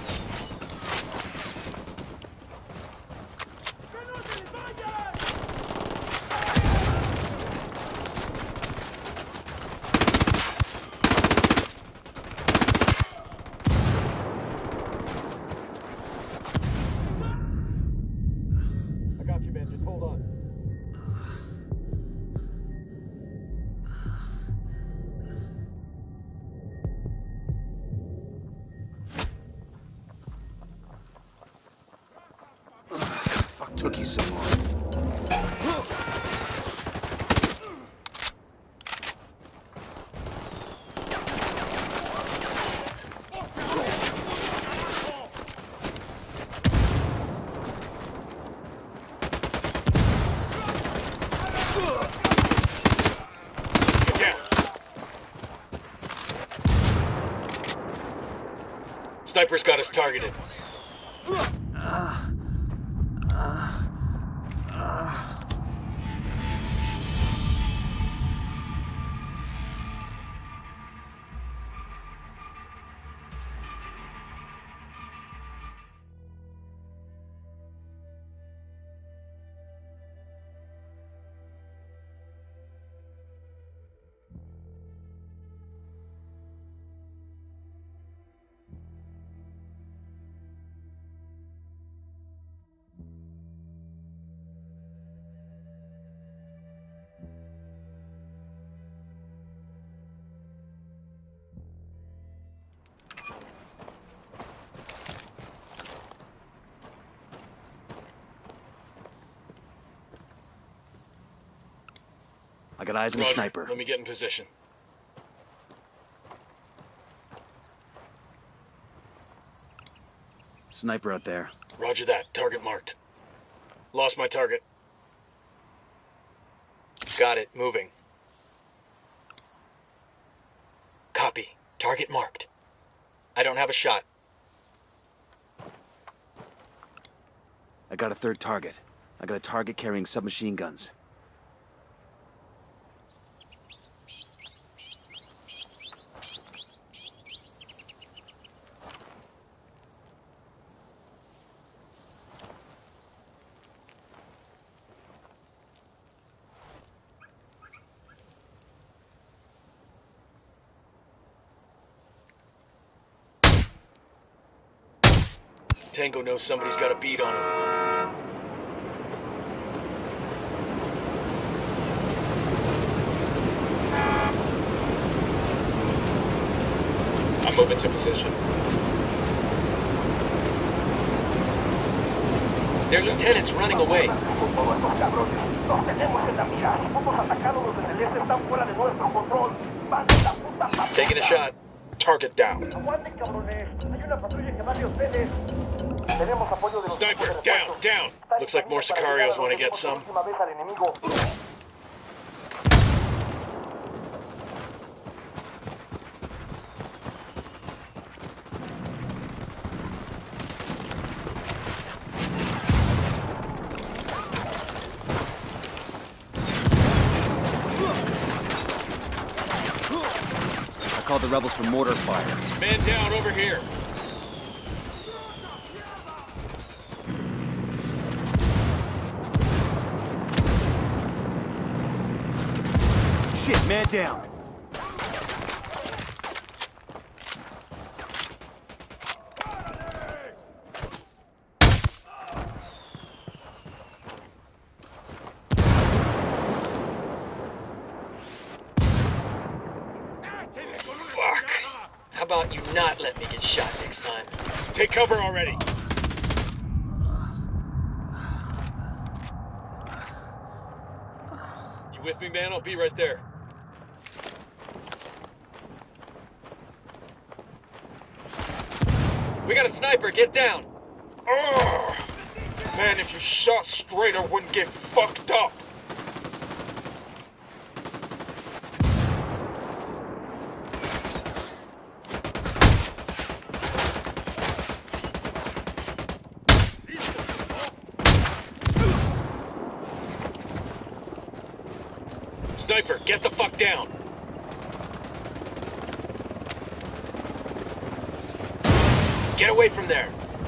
Took you so long. Sniper's got us targeted. I got eyes on the sniper. Let me get in position. Sniper out there. Roger that. Target marked. Lost my target. Got it. Moving. Copy. Target marked. I don't have a shot. I got a third target. I got a target carrying submachine guns. Tango knows somebody's got a bead on him. I'm moving to position. Their lieutenant's running away. Taking a shot. Target down. Sniper, down, down. Looks like more Sicarios want to get some. I called the rebels for mortar fire. Man down over here. Shit, man down. Fuck. How about you not let me get shot next time? Take cover already. You with me, man? I'll be right there. We got a sniper. Get down. Ugh. Man, if you shot straight, I wouldn't get fucked up. Sniper, get the fuck down. Get away from there.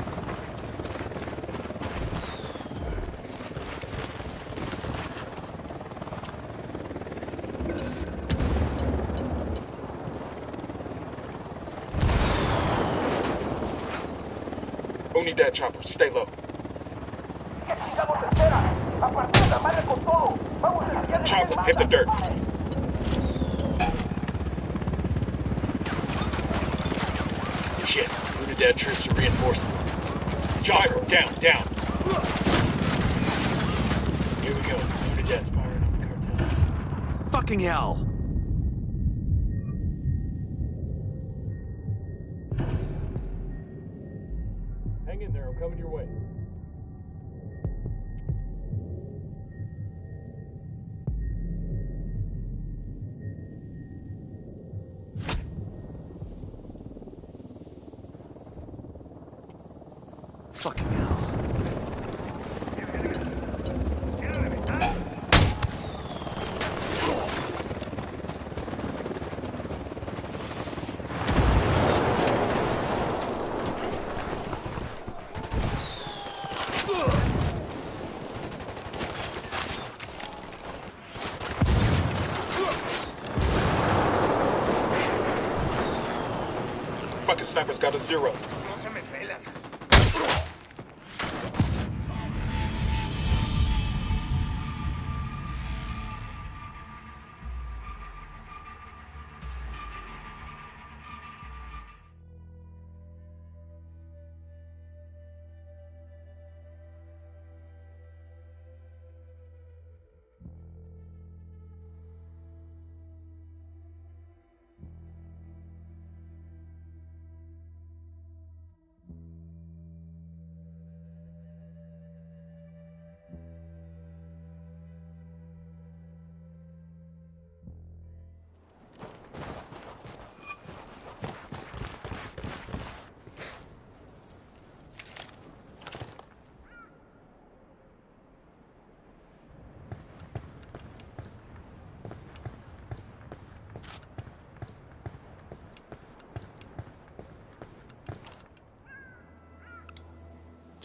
Unidad chopper, stay low. Chopper, hit the dirt. Shit, Unidad troops are reinforcing. Chopper, down, down. Here we go. Unidad's firing on the cartel. Fucking hell! Hang in there, I'm coming your way. Fucking hell. Fucking sniper's got a zero.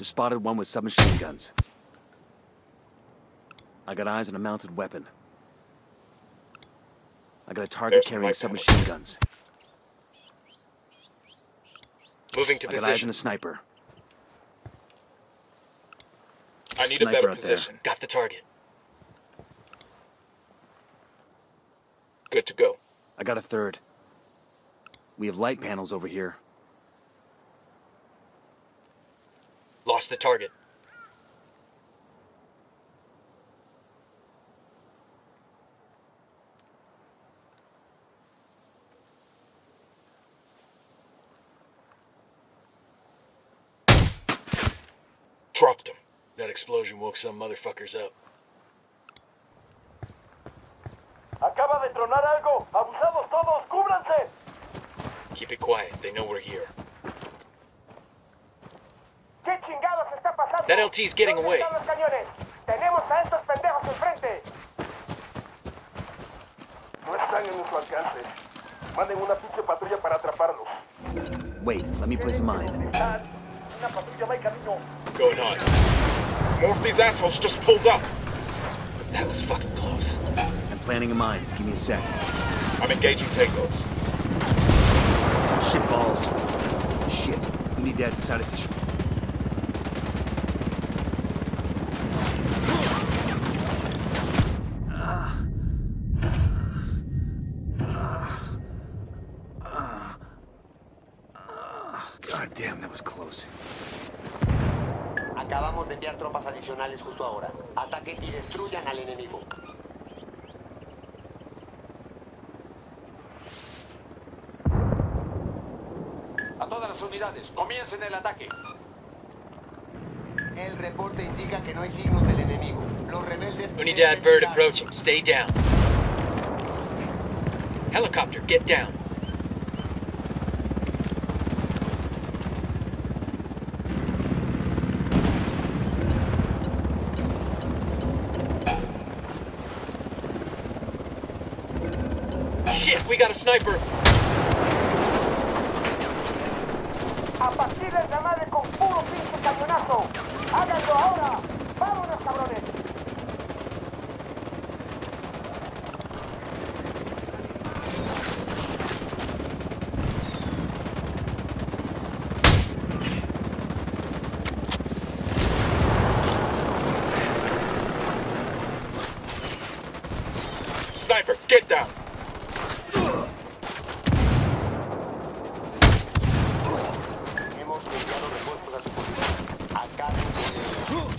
Just spotted one with submachine guns. I got eyes on a mounted weapon. I got a target carrying submachine guns. Moving to I got position. eyes on a sniper. I need Sniper a better out there. position. Got the target. Good to go. I got a third. We have light panels over here. Lost the target. Dropped him. That explosion woke some motherfuckers up. Acaba de tronar algo. Abusados todos, cúbranse. Keep it quiet. They know we're here. ¿Qué chingados está pasando? That L T's getting ¿Dónde away. están los cañones? Tenemos a estos pendejos enfrente. No están en nuestro alcance. Manden una pinche patrulla para atraparlos. Wait, let me place a mine. Una patrulla va en camino. Going on. More of these assholes just pulled up. That was fucking close. I'm planting a mine. Give me a sec. I'm engaging tangos. Shit balls. Shit. We need that side of the sh- God damn, that was close. Acabamos de enviar tropas adicionales justo ahora. Ataquen y destruyan al enemigo. A todas las unidades, comiencen el ataque. El reporte indica que no hay signos del enemigo. Los rebeldes... Unidad bird approaching. Stay down. Helicopter, get down. Shit, we got a sniper. A partir de la madre con puro pinche cañonazo. Háganlo ahora. Vámonos, cabrones. Sniper, get down. Hemos enviado refuerzos a su posición. Acaben con ellos.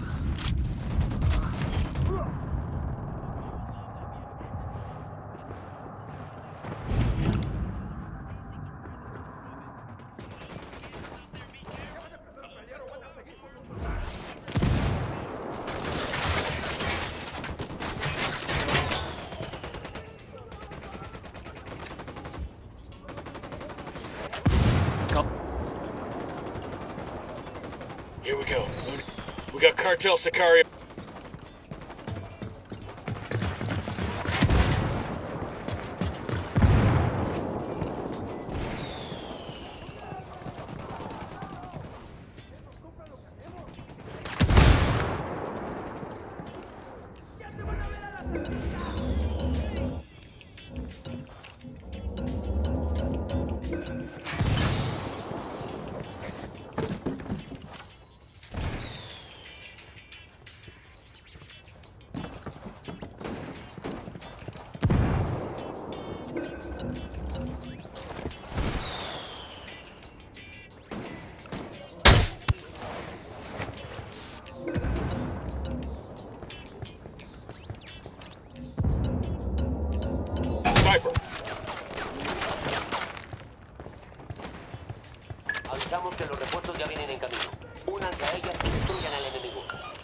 Here we go. We got Cartel Sicario. Sniper. Avisamos que los refuerzos ya vienen en camino. Únanse a ellas y destruyan al enemigo.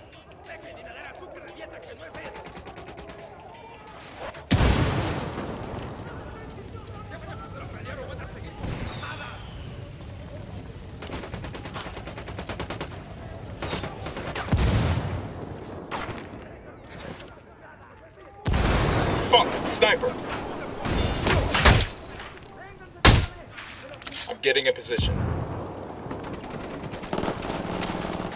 Fuck, sniper. I'm getting a position.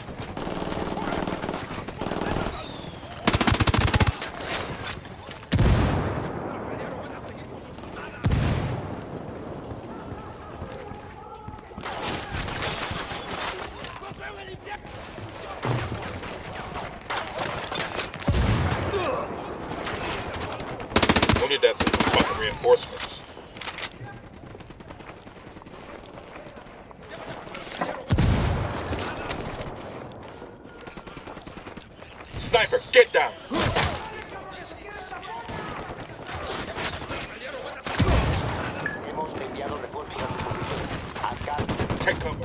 reinforcements. Sniper, get down! Hemos enviado refuerzos a tu posición. Acá. Take cover.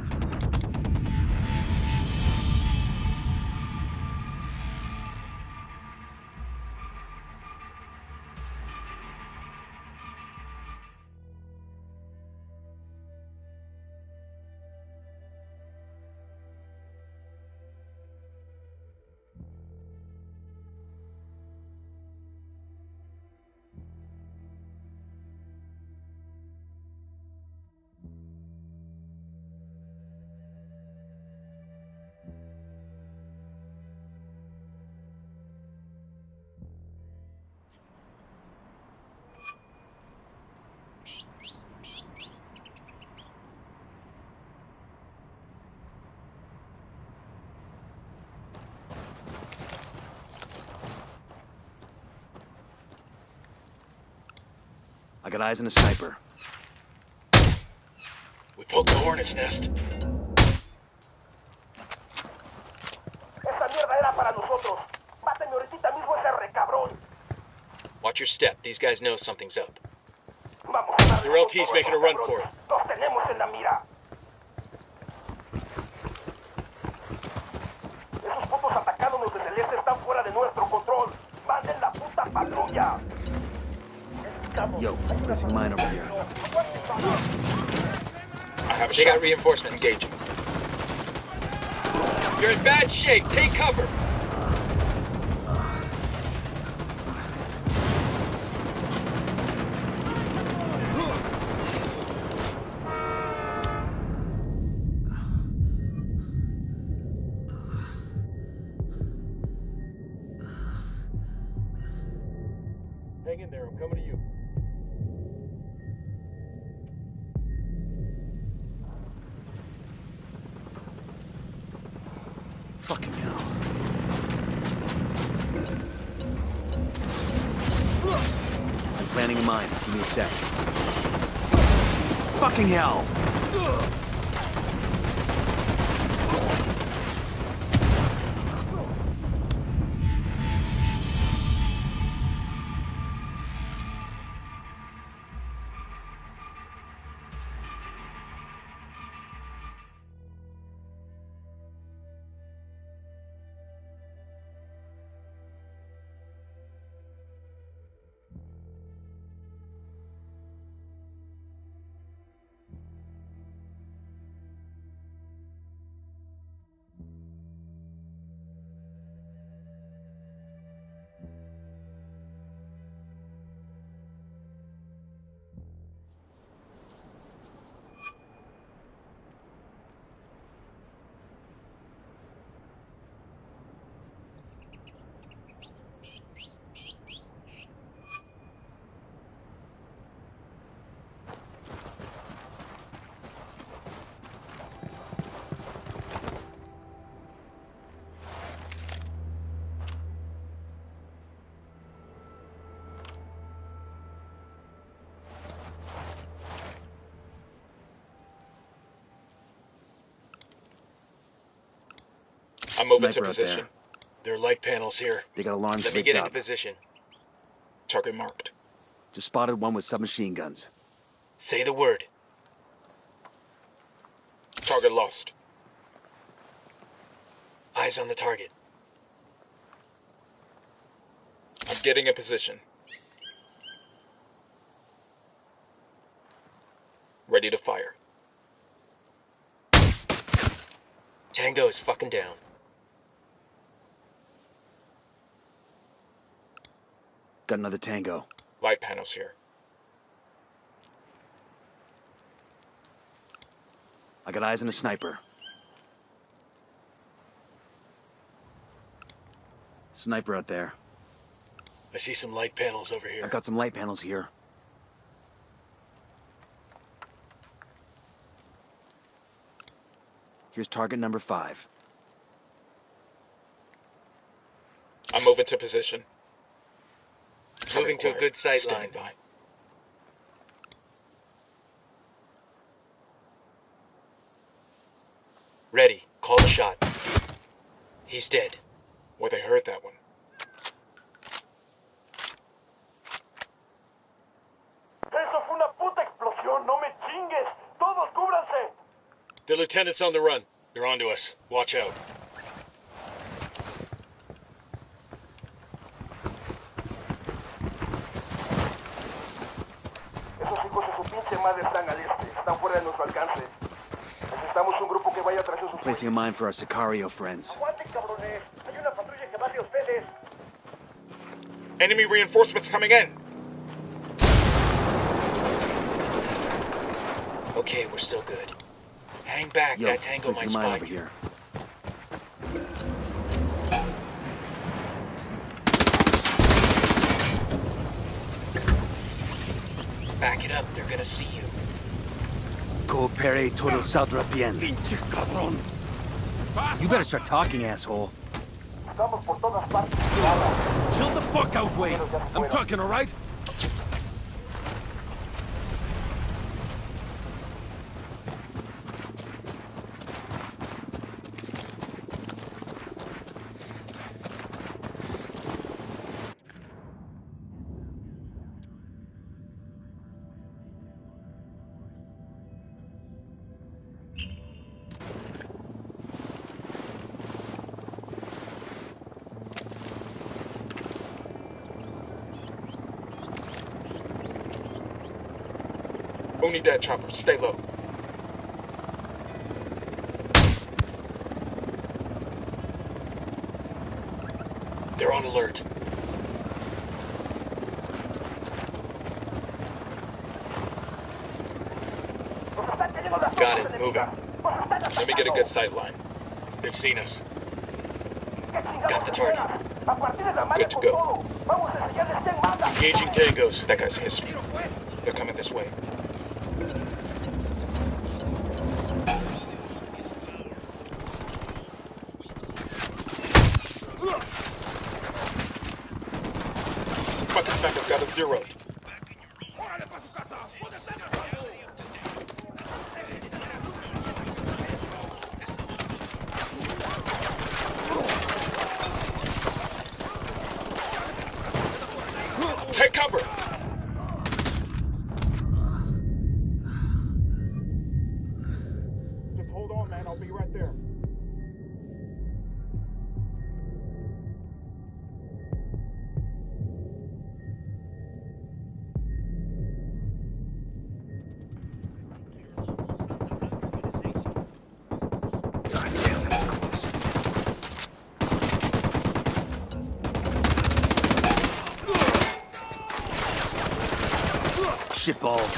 I got eyes on a sniper. We poked the hornet's nest. Esta mierda era para nosotros. Mátenme ahorita mismo ese recabrón. Watch your step. These guys know something's up. Vamos a darle Your L T's con making a estos run cabrones. for it. Los tenemos en la mira. Esos putos atacándonos desde el este están fuera de nuestro control. Manden la puta patrulla. Yo, placing mine over here. I have a They shot. got reinforcements. Engaging. You're in bad shape. Take cover. Hang in there, I'm coming to you. Fucking hell. I'm planning a mine. Give me a sec. Fucking hell! I'm moving Sniper to out position. there. There are light panels here. They got alarms Let me rigged get up. into position. Target marked. Just spotted one with submachine guns. Say the word. Target lost. Eyes on the target. I'm getting in position. Ready to fire. Tango is fucking down. Got another tango. Light panels here. I got eyes on a sniper. Sniper out there. I see some light panels over here. I've got some light panels here. Here's target number five. I'm moving to position. Moving to a good sight line. Standing by. Ready. Call the shot. He's dead. Well, they heard that one. Eso fue una puta explosión, no me chingues. Todos cúbranse. The lieutenant's on the run. They're onto us. Watch out. Esos hijos de su pinche madre están al este. Están fuera de nuestro alcance. Necesitamos un grupo que vaya tras esos Placing a mine for our Sicario friends. Aguanten, cabrones. Hay una patrulla que va hacia ustedes. Enemy reinforcements coming in. Okay, we're still good. Hang back, Yo, that tango might placing a mine spot over you. here. Back it up, they're gonna see you. Coopere todo saldrá bien. Pinche cabrón. You better start talking, asshole. Estamos por todas partes. Chill the fuck out, Wade. I'm talking, all right? Only dead, Chopper. Stay low. They're on alert. Got it. Moving. Let me get a good sight line. They've seen us. Got the target. Good to go. Engaging tangos. That guy's history. They're coming this way. Fucking sniper's got a zero. Take cover! Just hold on, man. I'll be right there. Shitballs.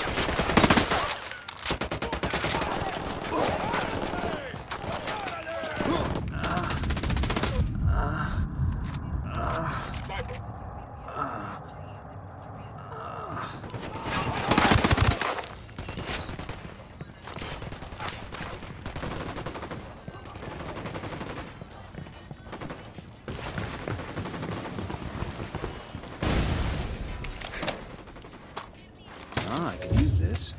Ah, I can use this.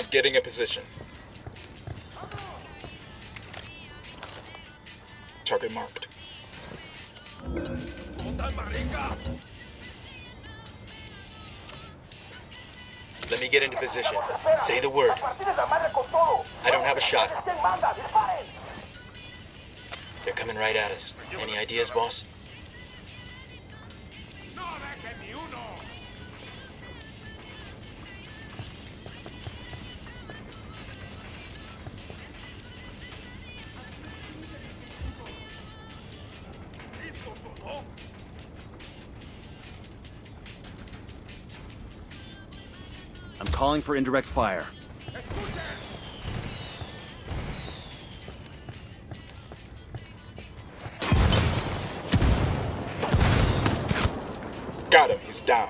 Getting a position. Target marked. Let me get into position. Say the word. I don't have a shot. They're coming right at us. Any ideas, boss? I'm calling for indirect fire. Got him, he's down.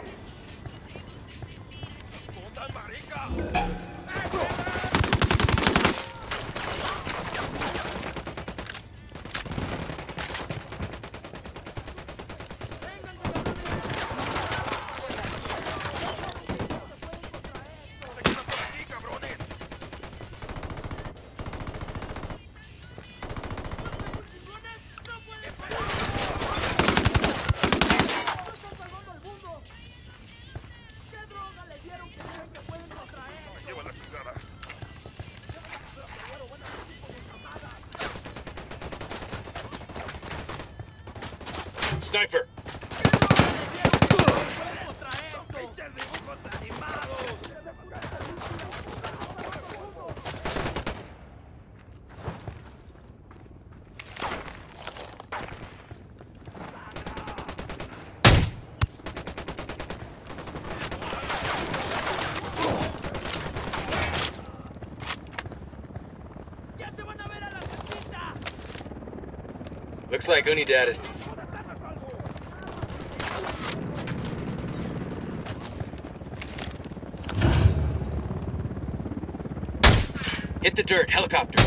Sniper! Looks like Unidad is... Hit the dirt, helicopter.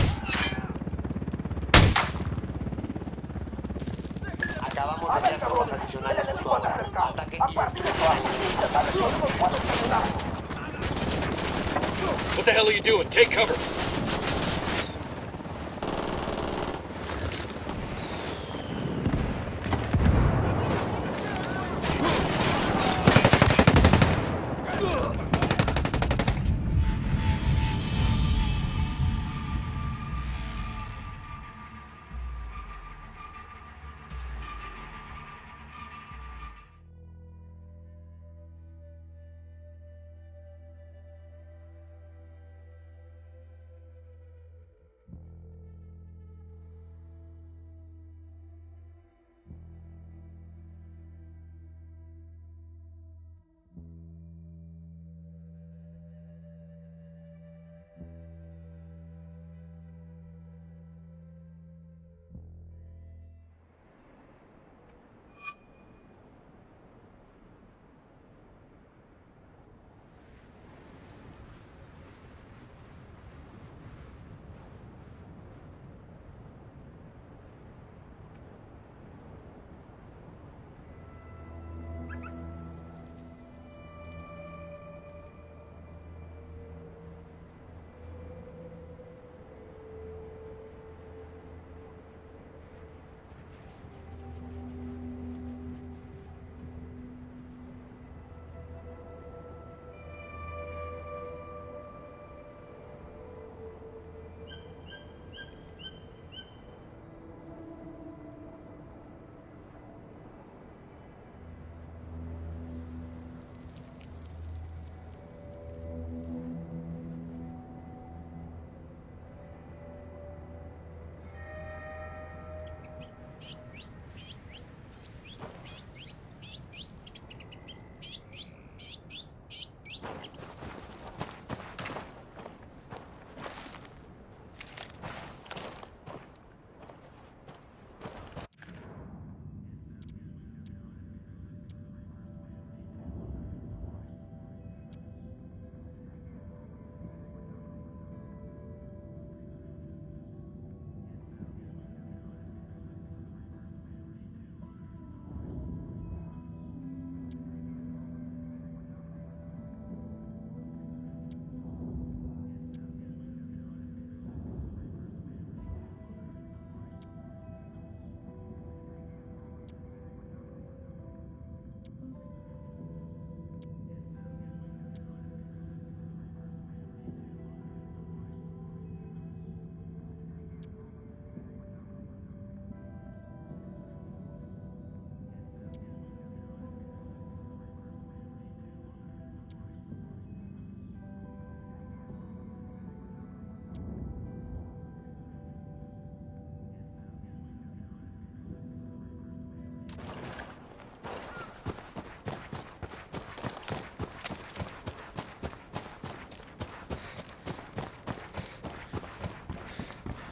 Acabamos de ver tropas adicionales en zona. Ataque y What the hell are you doing? Take cover!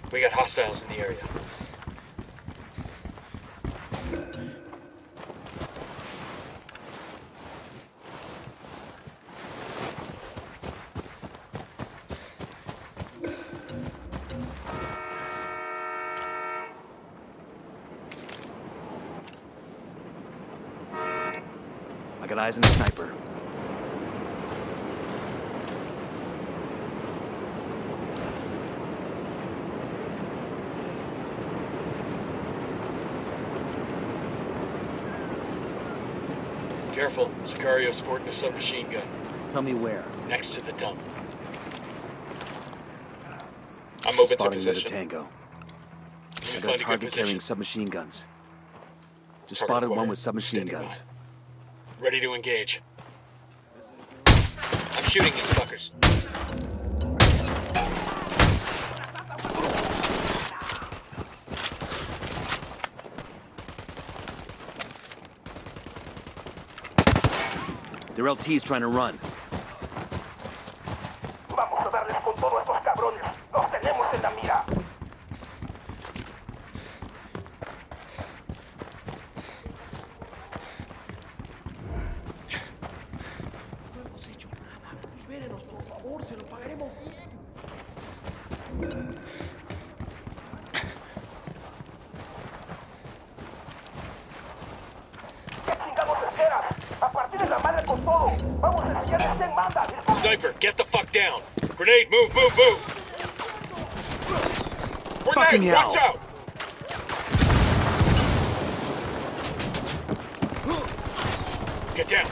We got hostiles in the area. I got eyes on a sniper. Careful, Sicario sporting a submachine gun. Tell me where. Next to the dump. I'm moving to Spotting position. another tango. I Find got a a good target position. carrying submachine guns. Just Target spotted one acquired. with submachine Standing guns. Ready to engage. I'm shooting these fuckers. Their L T's trying to run. Vamos a darles con todo a estos cabrones. Los tenemos en la mira. No hemos hecho nada. Libérenos, por favor, se lo pagaremos bien. ¿Qué chingados esperas? A partir de la madre con todo. Vamos a enseñarles quién manda. Sniper, get the fuck down. Grenade, move, move, move. Fucking Grenade, hell. watch out. Get down.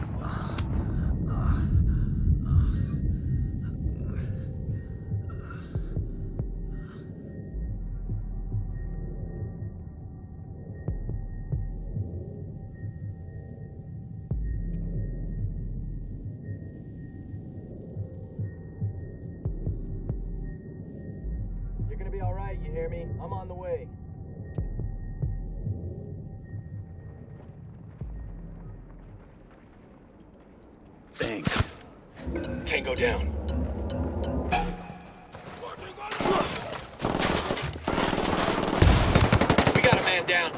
You're gonna be alright, you hear me? I'm on the way. Thanks. Tango down. We got a man down.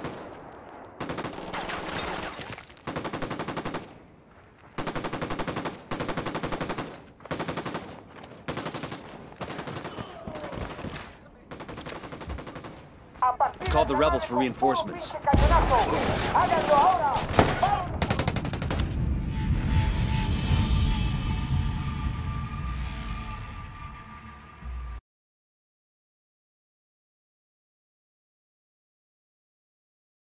Called the rebels for reinforcements. ¡Háganlo ahora!